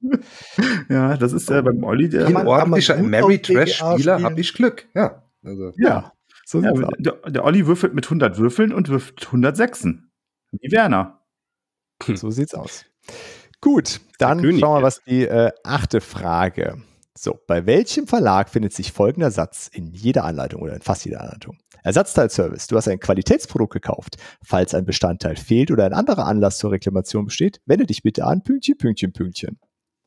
Ja, das ist äh, beim Olli der. Kann man- Ein ordentlicher gut Mary auf B G A Trash-Spieler spielen? habe ich Glück. Ja. Also. Ja, so Ja, sieht's aus. der, der Olli würfelt mit hundert Würfeln und wirft hundertsechsen. Wie Werner. So sieht's aus. Gut, dann König schauen wir, jetzt. was die äh, achte Frage. So, bei welchem Verlag findet sich folgender Satz in jeder Anleitung oder in fast jeder Anleitung? Ersatzteilservice. Du hast ein Qualitätsprodukt gekauft. Falls ein Bestandteil fehlt oder ein anderer Anlass zur Reklamation besteht, wende dich bitte an Pünktchen, Pünktchen, Pünktchen.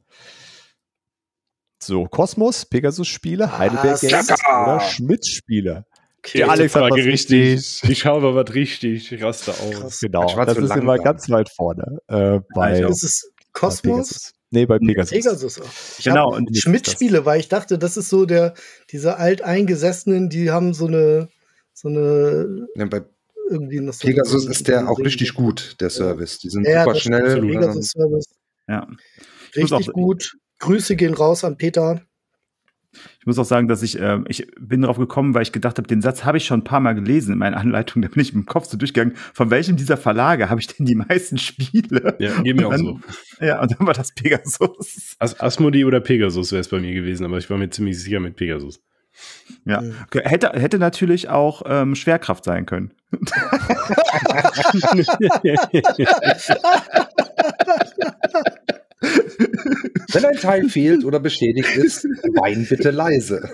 So, Kosmos, Pegasus-Spiele, Heidelberg Games Zacker. oder Schmidt-Spiele. Okay, Der Alex hat was richtig. Ich habe was richtig. Ich raste aus. Krass. Genau, Ich war das zu ist immer langsam. ganz weit vorne. Äh, bei, Also, Das ist bei Kosmos. Pegasus. Nee, bei Pegasus. Pegasus. Ich Genau, hab und Schmidt-Spiele, weil ich dachte, das ist so der, diese Alteingesessenen, die haben so eine, so eine, Ja, bei irgendwie noch so Pegasus so- ist der so- auch richtig gut, der Service. Die sind Ja, super das schnell. stimmt. absolut. Pegasus-Service. Ja. muss Richtig auch- gut. Grüße gehen raus an Peter. Ich muss auch sagen, dass ich, äh, ich bin drauf gekommen, weil ich gedacht habe, den Satz habe ich schon ein paar Mal gelesen in meiner Anleitung, da bin ich im Kopf so durchgegangen, von welchem dieser Verlage habe ich denn die meisten Spiele? Ja, geht mir auch Und so. dann, ja, und dann war das Pegasus. As Asmodee oder Pegasus wäre es bei mir gewesen, aber ich war mir ziemlich sicher mit Pegasus. Ja. Mhm. Okay, hätte, hätte natürlich auch ähm, Schwerkraft sein können. Wenn ein Teil fehlt oder beschädigt ist, wein bitte leise.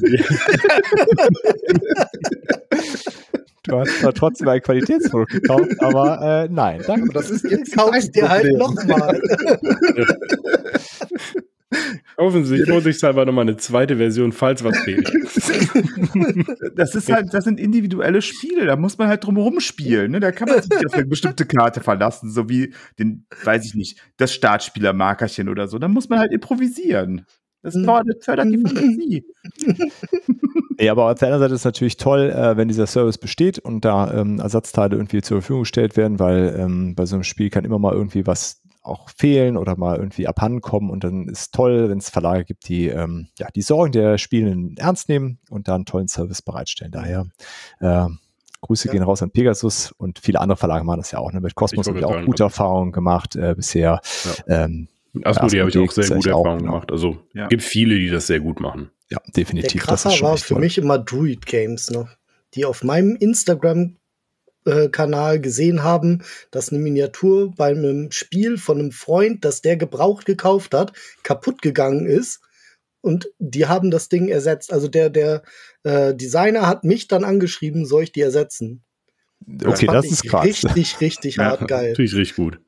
Du hast zwar trotzdem ein Qualitätsprodukt gekauft, aber äh, nein, danke. Das ist jetzt Kaufst dir halt nochmal. Kaufen Sie sich vorsichtshalber nochmal eine zweite Version, falls was fehlt. Das ist halt, das sind individuelle Spiele, da muss man halt drumherum spielen. Ne? Da kann man sich nicht auf eine bestimmte Karte verlassen, so wie den, weiß ich nicht, das Startspielermarkerchen oder so. Da muss man halt improvisieren. Das fördert, fördert die Fantasie. Ja, aber auf der anderen Seite ist es natürlich toll, äh, wenn dieser Service besteht und da ähm, Ersatzteile irgendwie zur Verfügung gestellt werden, weil ähm, bei so einem Spiel kann immer mal irgendwie was auch fehlen oder mal irgendwie abhanden kommen und dann ist toll, wenn es Verlage gibt, die ähm, ja die Sorgen der Spielenden ernst nehmen und da einen tollen Service bereitstellen. Daher äh, Grüße Ja. gehen raus an Pegasus und viele andere Verlage machen das ja auch. Ne? Mit Cosmos Ich habe wollte ich auch sagen, gute Erfahrungen gemacht äh, bisher. Ähm, Mit Asmodee habe ich auch sehr Asmodee gute ist auch, Erfahrungen genau. gemacht. Also Ja. gibt viele, die das sehr gut machen. ja, Der definitiv. Das Krasser ist schon war echt für toll. mich immer Druid Games noch, die auf meinem Instagram-Kanal gesehen haben, dass eine Miniatur bei einem Spiel von einem Freund, das der gebraucht gekauft hat, kaputt gegangen ist. Und die haben das Ding ersetzt. Also der, der äh, Designer hat mich dann angeschrieben, soll ich die ersetzen? Okay, das, das ist krass. Richtig, richtig ja, hart geil. Natürlich richtig gut.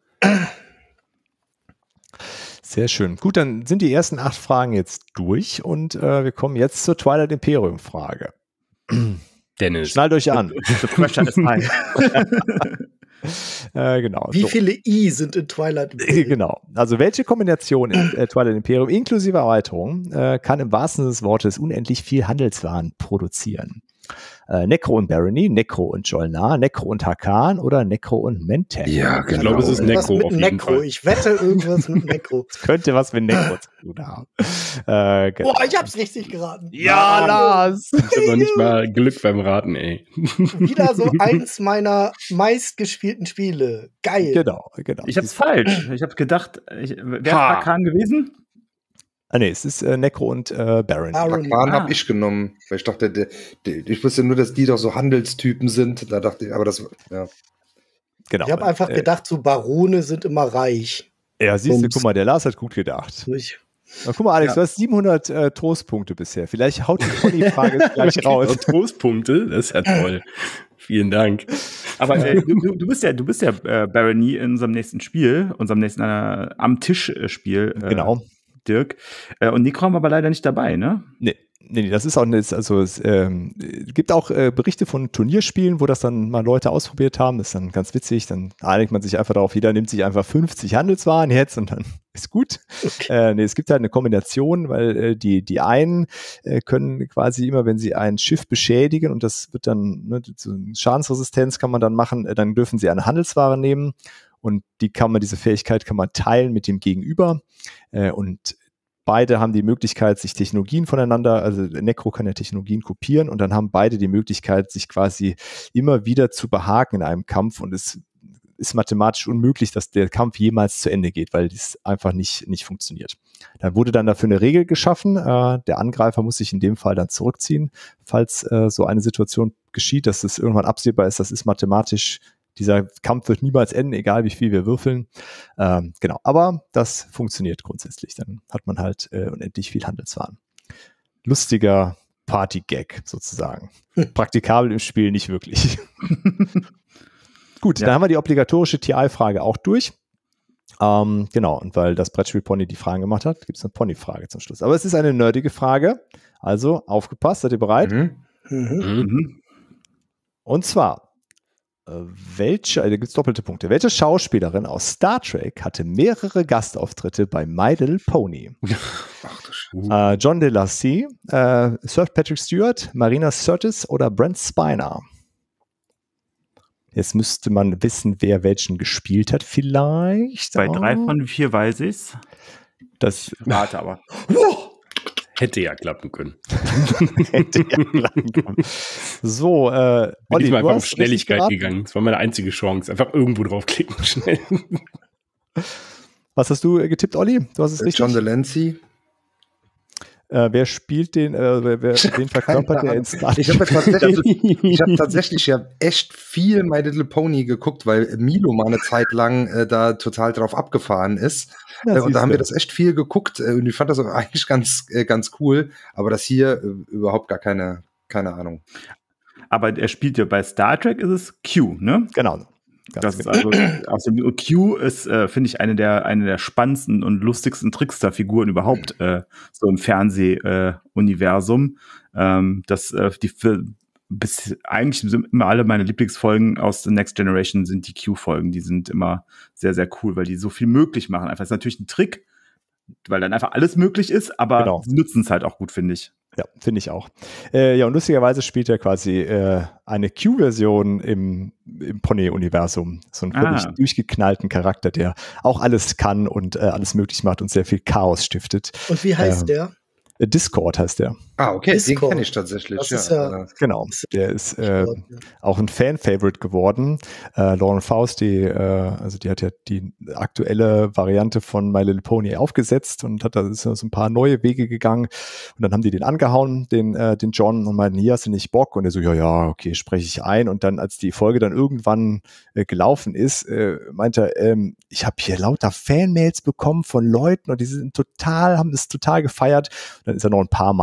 Sehr schön. Gut, dann sind die ersten acht Fragen jetzt durch und äh, wir kommen jetzt zur Twilight Imperium Frage. Dennis. Schnallt euch an. The pressure is high. äh, genau. Wie so. viele I sind in Twilight Imperium? Genau. Also welche Kombination in äh, Twilight Imperium inklusive Erweiterung äh, kann im wahrsten Sinne des Wortes unendlich viel Handelswaren produzieren? Äh, Necro und Barony, Necro und Jolnar, Necro und Hakan oder Necro und Mentek? Ja, Ich glaube, es ist Irgendwas Necro mit auf jeden Necro. Fall. Ich wette irgendwas mit Necro. Könnte was mit Necro zu tun haben. Äh, genau. Boah, ich hab's richtig geraten. Ja, Lars! Ich habe noch nicht mal Glück beim Raten, ey. Wieder so eins meiner meistgespielten Spiele. Geil. Genau, genau. Ich hab's falsch. Ich hab gedacht, ich, wer ist Hakan gewesen? Ah, nee, es ist äh, Necro und äh, Baron. Baron. Hakan Ah. habe ich genommen, weil ich dachte, der, der, ich wusste nur, dass die doch so Handelstypen sind. Da dachte ich, aber das, ja. Genau. Ich habe einfach äh, gedacht, so Barone sind immer reich. Ja, siehst du, Bums. guck mal, der Lars hat gut gedacht. Ich, Na, guck mal, Alex, Ja. du hast siebenhundert äh, Trostpunkte bisher. Vielleicht haut die Conny-Frage gleich raus. Und Trostpunkte, das ist ja toll. Vielen Dank. Aber äh, du, du- du bist ja, du bist ja äh, Barony in unserem nächsten Spiel, unserem nächsten äh, am Tisch-Spiel. Äh, Genau. Dirk. Äh, und Nico haben aber leider nicht dabei, ne? Nee, nee, nee, das ist auch nicht, also es ähm, gibt auch äh, Berichte von Turnierspielen, wo das dann mal Leute ausprobiert haben. Das ist dann ganz witzig. Dann einigt man sich einfach darauf, jeder nimmt sich einfach fünfzig Handelswaren jetzt und dann ist gut. okay. Äh, nee, es gibt halt eine Kombination, weil äh, die, die einen äh, können quasi immer, wenn sie ein Schiff beschädigen und das wird dann, ne, so eine Schadensresistenz kann man dann machen, äh, dann dürfen sie eine Handelsware nehmen und die kann man, diese Fähigkeit kann man teilen mit dem Gegenüber äh, und beide haben die Möglichkeit, sich Technologien voneinander, also Necro kann ja Technologien kopieren und dann haben beide die Möglichkeit, sich quasi immer wieder zu behaken in einem Kampf und es ist mathematisch unmöglich, dass der Kampf jemals zu Ende geht, weil das einfach nicht, nicht funktioniert. Dann wurde dann dafür eine Regel geschaffen. Äh, der Angreifer muss sich in dem Fall dann zurückziehen, falls äh, so eine Situation geschieht, dass es irgendwann absehbar ist, das ist mathematisch, dieser Kampf wird niemals enden, egal wie viel wir würfeln. Ähm, genau, aber das funktioniert grundsätzlich. Dann hat man halt äh, unendlich viel Handelswaren. Lustiger Party-Gag sozusagen. Praktikabel im Spiel nicht wirklich. Gut, Ja. dann haben wir die obligatorische T I-Frage auch durch. Ähm, genau, und weil das Brettspiel Pony die Fragen gemacht hat, gibt es eine Pony-Frage zum Schluss. Aber es ist eine nerdige Frage, also aufgepasst, seid ihr bereit? Mhm. Mhm. Mhm. Und zwar, äh, welche, also da gibt es doppelte Punkte. Welche Schauspielerin aus Star Trek hatte mehrere Gastauftritte bei My Little Pony? Ach du Sch Äh, John DeLacy, äh, Sir Patrick Stewart, Marina Sirtis oder Brent Spiner? Jetzt müsste man wissen, wer welchen gespielt hat, vielleicht. Bei Oh, drei von vier weiß ich's. Das Warte aber. Hätte ja klappen können. hätte ja klappen können. So, äh, Bin Olli, ich mal du einfach hast auf Schnelligkeit richtig geraten. gegangen. Das war meine einzige Chance. Einfach irgendwo draufklicken, schnell. Was hast du äh, getippt, Olli? Du hast es richtig. John Delancey. Äh, wer spielt den, äh, wer, wer den verkörpert, der in Star Ich habe Trek? tatsächlich, ich hab tatsächlich ja echt viel My Little Pony geguckt, weil Milo mal eine Zeit lang äh, da total drauf abgefahren ist. Ja, äh, und da haben wir siehste. das echt viel geguckt äh, und ich fand das auch eigentlich ganz, äh, ganz cool. Aber das hier äh, überhaupt gar keine, keine Ahnung. Aber er spielt ja bei Star Trek, ist es Q, ne? Genau. Ganz Das ist genau. also aus dem Q ist, äh, finde ich, eine der eine der spannendsten und lustigsten Trickster-Figuren überhaupt äh, so im Fernseh-Universum. Ähm, das äh, die für, bis eigentlich sind immer alle meine Lieblingsfolgen aus The Next Generation sind die Q-Folgen. Die sind immer sehr sehr cool, weil die so viel möglich machen. Einfach ist natürlich ein Trick, weil dann einfach alles möglich ist, aber Genau. sie nutzen es halt auch gut, finde ich. Ja, finde ich auch. Äh, ja, und lustigerweise spielt er quasi äh, eine Q-Version im, im Pony-Universum. So einen völlig Ah. durchgeknallten Charakter, der auch alles kann und äh, alles möglich macht und sehr viel Chaos stiftet. Und wie heißt Ähm, der? Äh, Discord heißt der. Ah, okay, Discord. den kenne ich tatsächlich. Das ist ja- Äh, Genau. Der ist äh, auch ein Fan-Favorite geworden. Äh, Lauren Faust, die, äh, also die hat ja die aktuelle Variante von My Little Pony aufgesetzt und hat da so so ein paar neue Wege gegangen. Und dann haben die den angehauen, den, äh, den John, und meinten, hier hast du nicht Bock? Und er so, ja, ja, okay, spreche ich ein. Und dann, als die Folge dann irgendwann äh, gelaufen ist, äh, meinte er, ähm, ich habe hier lauter Fanmails bekommen von Leuten und die sind total, haben das total gefeiert. Dann ist er noch ein paar Mal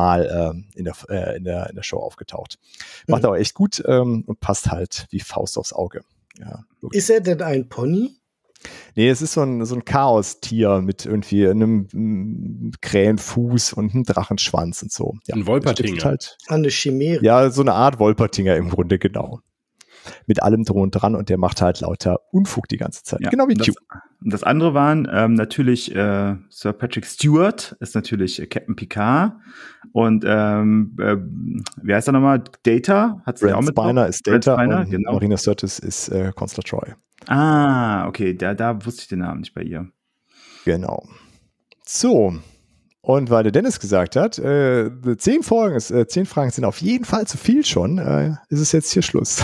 äh, in, der, äh, in, der, in der Show aufgetaucht. Macht mhm. aber echt gut ähm, und passt halt wie Faust aufs Auge. Ja, ist er denn ein Pony? Nee, es ist so ein, so ein Chaos-Tier mit irgendwie einem m, Krähenfuß und einem Drachenschwanz und so. Ja, ein Wolpertinger. Halt, eine Chimäre. Ja, so eine Art Wolpertinger im Grunde, genau. Mit allem drum und dran und der macht halt lauter Unfug die ganze Zeit. Ja, genau wie Q. Und das andere waren ähm, natürlich äh, Sir Patrick Stewart, ist natürlich äh, Captain Picard. Und ähm, äh, wie heißt er nochmal? Data? Hat sie auch mit Spiner ist Data Spiner, und genau. Marina Sirtis ist äh, Consular Troy. Ah, okay, da, da wusste ich den Namen nicht bei ihr. Genau. So. Und weil der Dennis gesagt hat, äh, zehn Folgen, ist, äh, zehn Fragen sind auf jeden Fall zu viel schon, äh, ist es jetzt hier Schluss.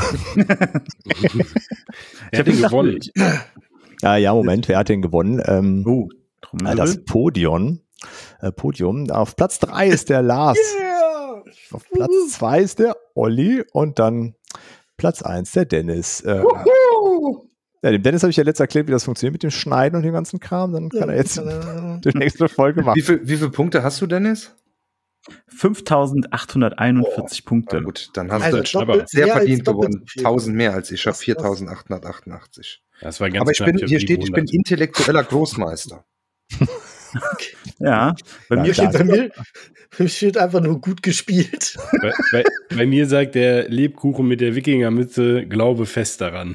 Er hat den gewonnen. Ja, ja, Moment, wer hat den gewonnen? Ähm, oh, das Podium. Äh, Podium. Auf Platz drei ist der Lars. Yeah! Auf Platz zwei ist der Olli und dann Platz eins der Dennis. Äh, Ja, dem Dennis habe ich ja letztes erklärt, wie das funktioniert mit dem Schneiden und dem ganzen Kram. Dann kann er jetzt die nächste Folge machen. Wie, viel, wie viele Punkte hast du, Dennis? fünftausendachthunderteinundvierzig oh. Punkte. Na gut, dann hast also du aber sehr verdient gewonnen. tausend mehr als ich. Ich habe Was- viertausendachthundertachtundachtzig. Das war ganz Aber ich knapp, bin, hier hab steht, ich bin hundert. intellektueller Großmeister. Ja, bei Ja, mir klar. steht Bei mir, bei mir steht einfach nur gut gespielt. Bei, bei, bei mir sagt der Lebkuchen mit der Wikingermütze, glaube fest daran.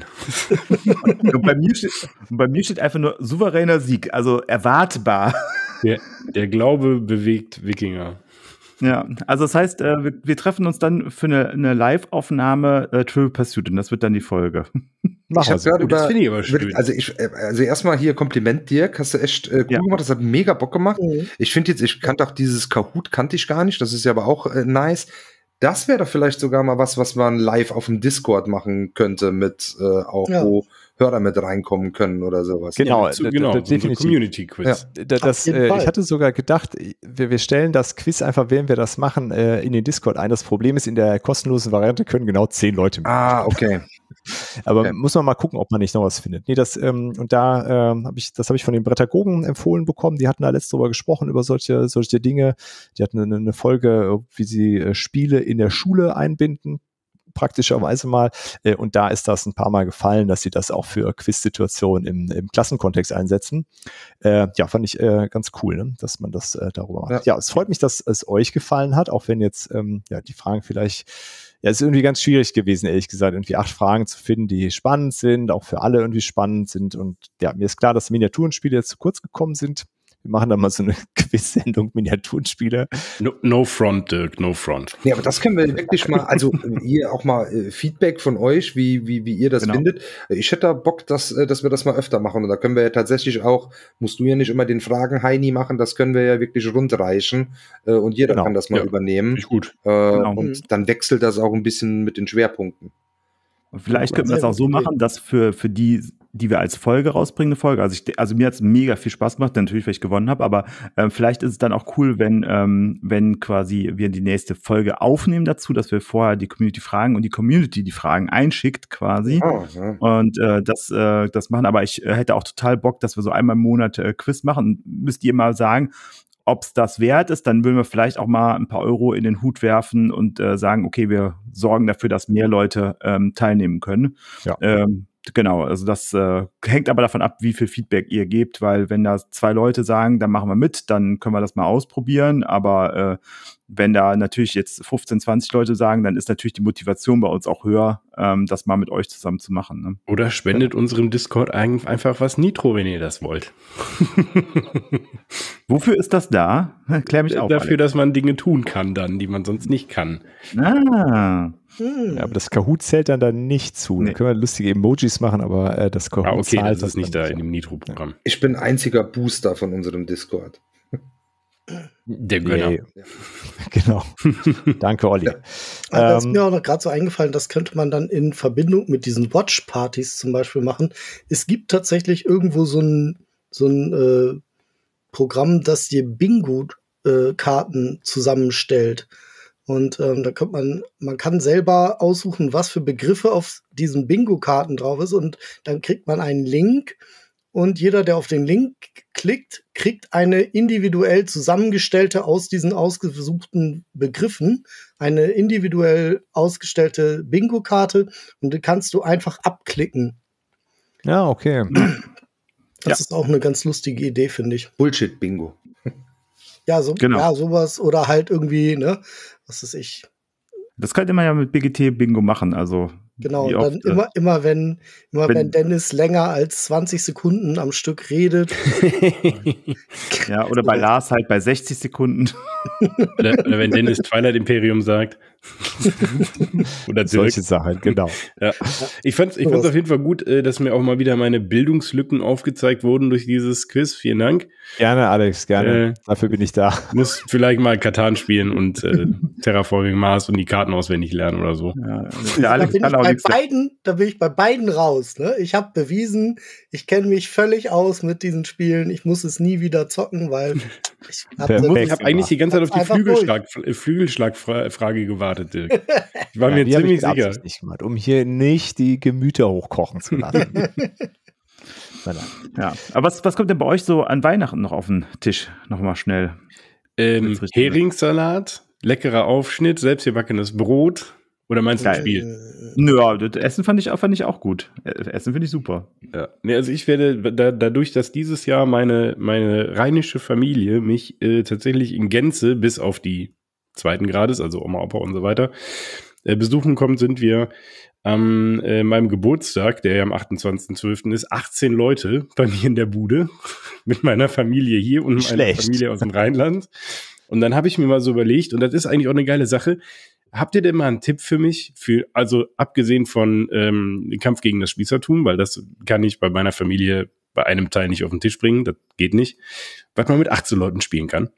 bei, mir steht, bei mir steht einfach nur souveräner Sieg, also erwartbar. Der, der Glaube bewegt Wikinger. Ja, also das heißt, äh, wir, wir treffen uns dann für eine, eine Live-Aufnahme äh, Trivial Pursuit und das wird dann die Folge. Mach Ich habe also. gerade gut, das über, finde ich aber schön. also ich, äh, also erstmal hier Kompliment Dirk, hast du echt äh, cool Ja. gemacht, das hat mega Bock gemacht. Mhm. Ich finde jetzt, ich kannte auch dieses Kahoot, kannte ich gar nicht, das ist ja aber auch äh, nice. Das wäre doch vielleicht sogar mal was, was man live auf dem Discord machen könnte, mit äh, auch Ja. wo Hörer mit reinkommen können oder sowas. Genau, Zu, d- genau, d- so ein definitiv. Community-Quiz. Da- Das, jeden äh, Fall. ich hatte sogar gedacht, wir, wir stellen das Quiz einfach, während wir das machen, äh, in den Discord ein. Das Problem ist, in der kostenlosen Variante können genau zehn Leute mit. Ah, okay. Aber okay. muss man mal gucken, ob man nicht noch was findet. Nee, das, ähm, und da ähm, habe ich, das habe ich von den Brettagogen empfohlen bekommen. Die hatten da letztes drüber gesprochen, über solche, solche Dinge. Die hatten eine, eine Folge, wie sie äh, Spiele in der Schule einbinden, praktischerweise mal. Äh, und da ist das ein paar Mal gefallen, dass sie das auch für Quiz-Situationen im, im Klassenkontext einsetzen. Äh, ja, fand ich äh, ganz cool, ne? Dass man das äh, darüber macht. Ja. ja, es freut mich, dass es euch gefallen hat, auch wenn jetzt ähm, ja die Fragen vielleicht, ja, es ist irgendwie ganz schwierig gewesen, ehrlich gesagt, irgendwie acht Fragen zu finden, die spannend sind, auch für alle irgendwie spannend sind. Und ja, mir ist klar, dass Miniaturenspiele jetzt zu kurz gekommen sind. Wir machen dann mal so eine Quiz-Sendung Miniaturenspiele. No, no front, Dirk, no front. Ja, aber das können wir wirklich mal, also ihr auch mal äh, Feedback von euch, wie, wie, wie ihr das Genau. findet. Ich hätte da Bock, dass, äh, dass wir das mal öfter machen. Und da können wir ja tatsächlich auch, musst du ja nicht immer den Fragen Heini machen, das können wir ja wirklich rundreichen äh, und jeder Genau. kann das mal Ja. übernehmen. Finde ich gut. Äh, Genau. Und dann wechselt das auch ein bisschen mit den Schwerpunkten. Und vielleicht könnten wir das Sehr auch so gute Idee. machen, dass für, für die, die wir als Folge rausbringen, eine Folge, also, ich, also mir hat es mega viel Spaß gemacht, natürlich, weil ich gewonnen habe, aber ähm, vielleicht ist es dann auch cool, wenn, ähm, wenn quasi wir die nächste Folge aufnehmen dazu, dass wir vorher die Community fragen und die Community die Fragen einschickt quasi. Ah, ja. Und äh, das, äh, das machen, aber ich äh, hätte auch total Bock, dass wir so einmal im Monat äh, Quiz machen. Müsst ihr mal sagen, ob es das wert ist, dann würden wir vielleicht auch mal ein paar Euro in den Hut werfen und äh, sagen, okay, wir sorgen dafür, dass mehr Leute ähm, teilnehmen können. Ja. Ähm, genau, also das äh, hängt aber davon ab, wie viel Feedback ihr gebt, weil wenn da zwei Leute sagen, dann machen wir mit, dann können wir das mal ausprobieren, aber äh, wenn da natürlich jetzt fünfzehn, zwanzig Leute sagen, dann ist natürlich die Motivation bei uns auch höher, ähm, das mal mit euch zusammen zu machen. Ne? Oder spendet unserem Discord ein, einfach was Nitro, wenn ihr das wollt. Wofür ist das da? Klär mich auf. Dafür, dass man Dinge tun kann dann, die man sonst nicht kann. Alex. Ah. Hm. Ja, aber das Kahoot zählt dann da nicht zu. Nee. Da können wir lustige Emojis machen, aber äh, das Kahoot Ah, okay, zahlt das ist nicht dann da in dem Nitro-Programm. Ich bin einziger Booster von unserem Discord. Der Gönner. Yay. Genau. Danke, Olli. Aber da ist Ähm, mir auch noch gerade so eingefallen, das könnte man dann in Verbindung mit diesen Watch-Partys zum Beispiel machen. Es gibt tatsächlich irgendwo so ein, so ein äh, Programm, das dir Bingo-Karten zusammenstellt. Und ähm, da kommt man, man kann selber aussuchen, was für Begriffe auf diesen Bingo-Karten drauf ist. Und dann kriegt man einen Link und jeder, der auf den Link klickt, kriegt eine individuell zusammengestellte aus diesen ausgesuchten Begriffen, eine individuell ausgestellte Bingo-Karte und die kannst du einfach abklicken. Ja, okay. Das Ja. ist auch eine ganz lustige Idee, finde ich. Bullshit-Bingo. Ja, so, Genau. ja, sowas oder halt irgendwie, ne, was weiß ich. Das könnte man ja mit B G T-Bingo machen. Also Genau, wie und dann oft, äh, immer, immer wenn, immer wenn- wenn Dennis länger als zwanzig Sekunden am Stück redet. ja, oder bei Lars halt bei sechzig Sekunden. Oder, oder wenn Dennis Twilight Imperium sagt. Oder zurück. Solche Sachen, genau. Ja. Ich fand's, ich fand's auf jeden Fall gut, äh, dass mir auch mal wieder meine Bildungslücken aufgezeigt wurden durch dieses Quiz. Vielen Dank. Gerne, Alex, gerne. Äh, Dafür bin ich da. Muss vielleicht mal Katan spielen und äh, Terraforming Mars und die Karten auswendig lernen oder so. Ja, der Da Alex bin, ich kann auch bei nichts. beiden, da bin ich bei beiden raus. Ne? Ich habe bewiesen, ich kenne mich völlig aus mit diesen Spielen. Ich muss es nie wieder zocken, weil ich habe Perfekt. Ich habe eigentlich die ganze Zeit auf die Einfach Flügelschlag, äh, Flügelschlagfrage gewartet, Dirk. Ich war mir die hab ziemlich ich mit sicher. Absicht nicht gemacht, um hier nicht die Gemüter hochkochen zu lassen. nein, nein. Ja. Aber was, was kommt denn bei euch so an Weihnachten noch auf den Tisch? Nochmal schnell. Ähm, Wird's richtig. Heringssalat, leckerer Aufschnitt, selbstgebackenes Brot. Oder meinst du ein Geil. Spiel? Nö, ja, das Essen fand ich, fand ich auch gut. Äh, Essen finde ich super. Ja. Nee, also ich werde da, dadurch, dass dieses Jahr meine, meine rheinische Familie mich äh, tatsächlich in Gänze bis auf die zweiten Grades, also Oma, Opa und so weiter, äh, besuchen kommt, sind wir am äh, meinem Geburtstag, der ja am achtundzwanzigsten zwölften ist, achtzehn Leute bei mir in der Bude mit meiner Familie hier und Nicht meiner schlecht. Familie aus dem Rheinland. Und dann habe ich mir mal so überlegt, und das ist eigentlich auch eine geile Sache, habt ihr denn mal einen Tipp für mich, für, also abgesehen von ähm, Kampf gegen das Spießertum, weil das kann ich bei meiner Familie bei einem Teil nicht auf den Tisch bringen, das geht nicht, was man mit achtzehn Leuten spielen kann?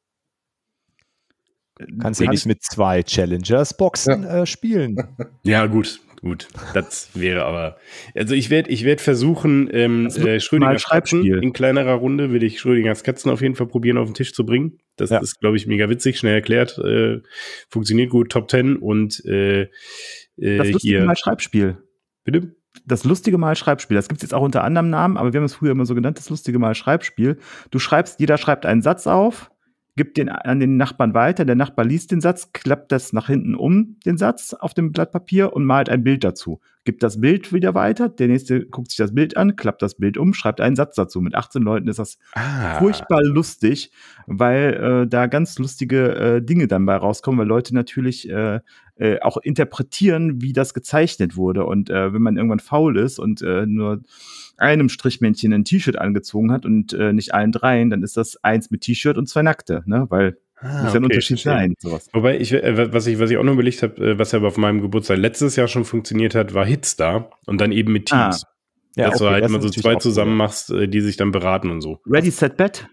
Kannst du nicht mit zwei Challengers Boxen äh, spielen. Ja, gut, gut. Das wäre aber. Also ich werde ich werd versuchen, ähm, Das wird äh, Schrödingers mal Katzen Schreibspiel. in kleinerer Runde will ich Schrödingers Katzen auf jeden Fall probieren, auf den Tisch zu bringen. Das Ja. ist, glaube ich, mega witzig, schnell erklärt, äh, funktioniert gut, Top Ten und äh, äh, Das lustige hier. Mal Schreibspiel. Bitte? Das lustige Mal Schreibspiel. Das gibt es jetzt auch unter anderem Namen, aber wir haben es früher immer so genannt, das lustige Mal Schreibspiel. Du schreibst, jeder schreibt einen Satz auf, gibt den an den Nachbarn weiter, der Nachbar liest den Satz, klappt das nach hinten um, den Satz auf dem Blatt Papier und malt ein Bild dazu. Gibt das Bild wieder weiter, der nächste guckt sich das Bild an, klappt das Bild um, schreibt einen Satz dazu. Mit achtzehn Leuten ist das Ah. furchtbar lustig, weil äh, da ganz lustige äh, Dinge dann bei rauskommen, weil Leute natürlich äh, äh, auch interpretieren, wie das gezeichnet wurde. Und äh, wenn man irgendwann faul ist und äh, nur einem Strichmännchen ein T-Shirt angezogen hat und äh, nicht allen dreien, dann ist das eins mit T-Shirt und zwei Nackte, ne? Weil Ah, muss ja ein okay, Unterschied verstehe. sein. Sowas. Wobei, ich, äh, was, ich, was ich auch noch überlegt habe, äh, was ja auf meinem Geburtstag letztes Jahr schon funktioniert hat, war Hitstar und dann eben mit Teams. Ah. Ja, dass du okay, halt das immer ist so natürlich zwei auch zusammen cool. machst, äh, die sich dann beraten und so. Ready, set, bet?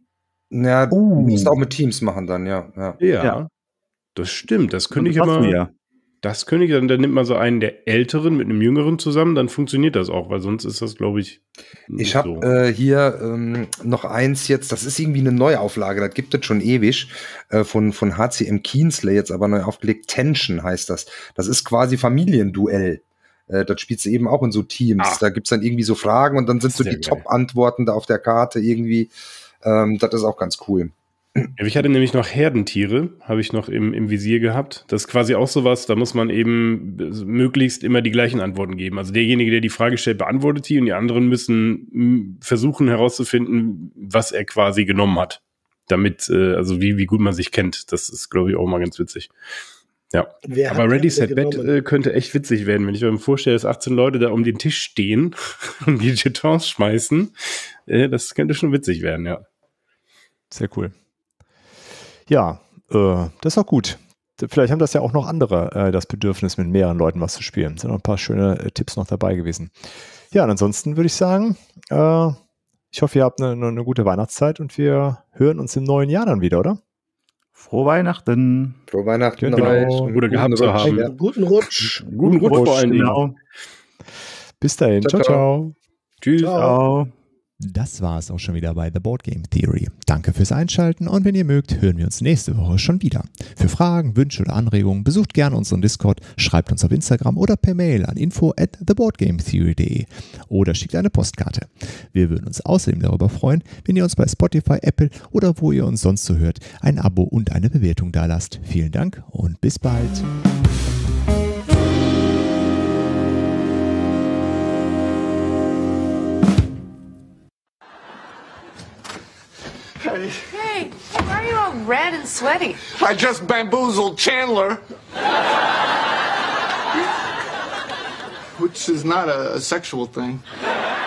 Ja, du Uh. musst auch mit Teams machen dann, ja. ja. Ja, Ja. das stimmt. Das könnte ich Das aber. hast du ja. Das könnte ich, dann, dann nimmt man so einen der Älteren mit einem Jüngeren zusammen, dann funktioniert das auch, weil sonst ist das, glaube ich, nicht Ich habe so. äh, hier ähm, noch eins jetzt, das ist irgendwie eine Neuauflage, das gibt es schon ewig, äh, von, von H C M Keensley, jetzt aber neu aufgelegt. Tension heißt das. Das ist quasi Familienduell. Äh, das spielst du eben auch in so Teams. Ah. Da gibt's dann irgendwie so Fragen und dann sind so Sehr die geil. Top-Antworten da auf der Karte irgendwie. Ähm, das ist auch ganz cool. Ja, ich hatte nämlich noch Herdentiere, habe ich noch im, im Visier gehabt. Das ist quasi auch sowas, da muss man eben möglichst immer die gleichen Antworten geben. Also derjenige, der die Frage stellt, beantwortet die und die anderen müssen m, versuchen herauszufinden, was er quasi genommen hat. Damit, äh, also wie, wie gut man sich kennt. Das ist, glaube ich, auch mal ganz witzig. Ja. Wer hat Aber Ready die Set Bet genommen? äh, könnte echt witzig werden, wenn ich mir vorstelle, dass achtzehn Leute da um den Tisch stehen und die Jetons schmeißen. Äh, das könnte schon witzig werden, ja. Sehr cool. Ja, äh, das ist auch gut. Vielleicht haben das ja auch noch andere, äh, das Bedürfnis, mit mehreren Leuten was zu spielen. Sind noch ein paar schöne äh, Tipps noch dabei gewesen. Ja, und ansonsten würde ich sagen, äh, ich hoffe, ihr habt eine, eine gute Weihnachtszeit und wir hören uns im neuen Jahr dann wieder, oder? Frohe Weihnachten. Frohe Weihnachten Genau. euch. und Gute gehabt guten zu Rutsch, haben. ja. Guten Rutsch. Guten Rutsch vor allen Dingen. Genau. Bis dahin. Ciao, Ciao, ciao. Tschüss. Ciao. Ciao. Das war es auch schon wieder bei The Board Game Theory. Danke fürs Einschalten und wenn ihr mögt, hören wir uns nächste Woche schon wieder. Für Fragen, Wünsche oder Anregungen besucht gerne unseren Discord, schreibt uns auf Instagram oder per Mail an info at theboardgametheory punkt de oder schickt eine Postkarte. Wir würden uns außerdem darüber freuen, wenn ihr uns bei Spotify, Apple oder wo ihr uns sonst so hört, ein Abo und eine Bewertung dalasst. Vielen Dank und bis bald. Hey. Hey, why are you all red and sweaty? I just bamboozled Chandler. Which is not a, a sexual thing.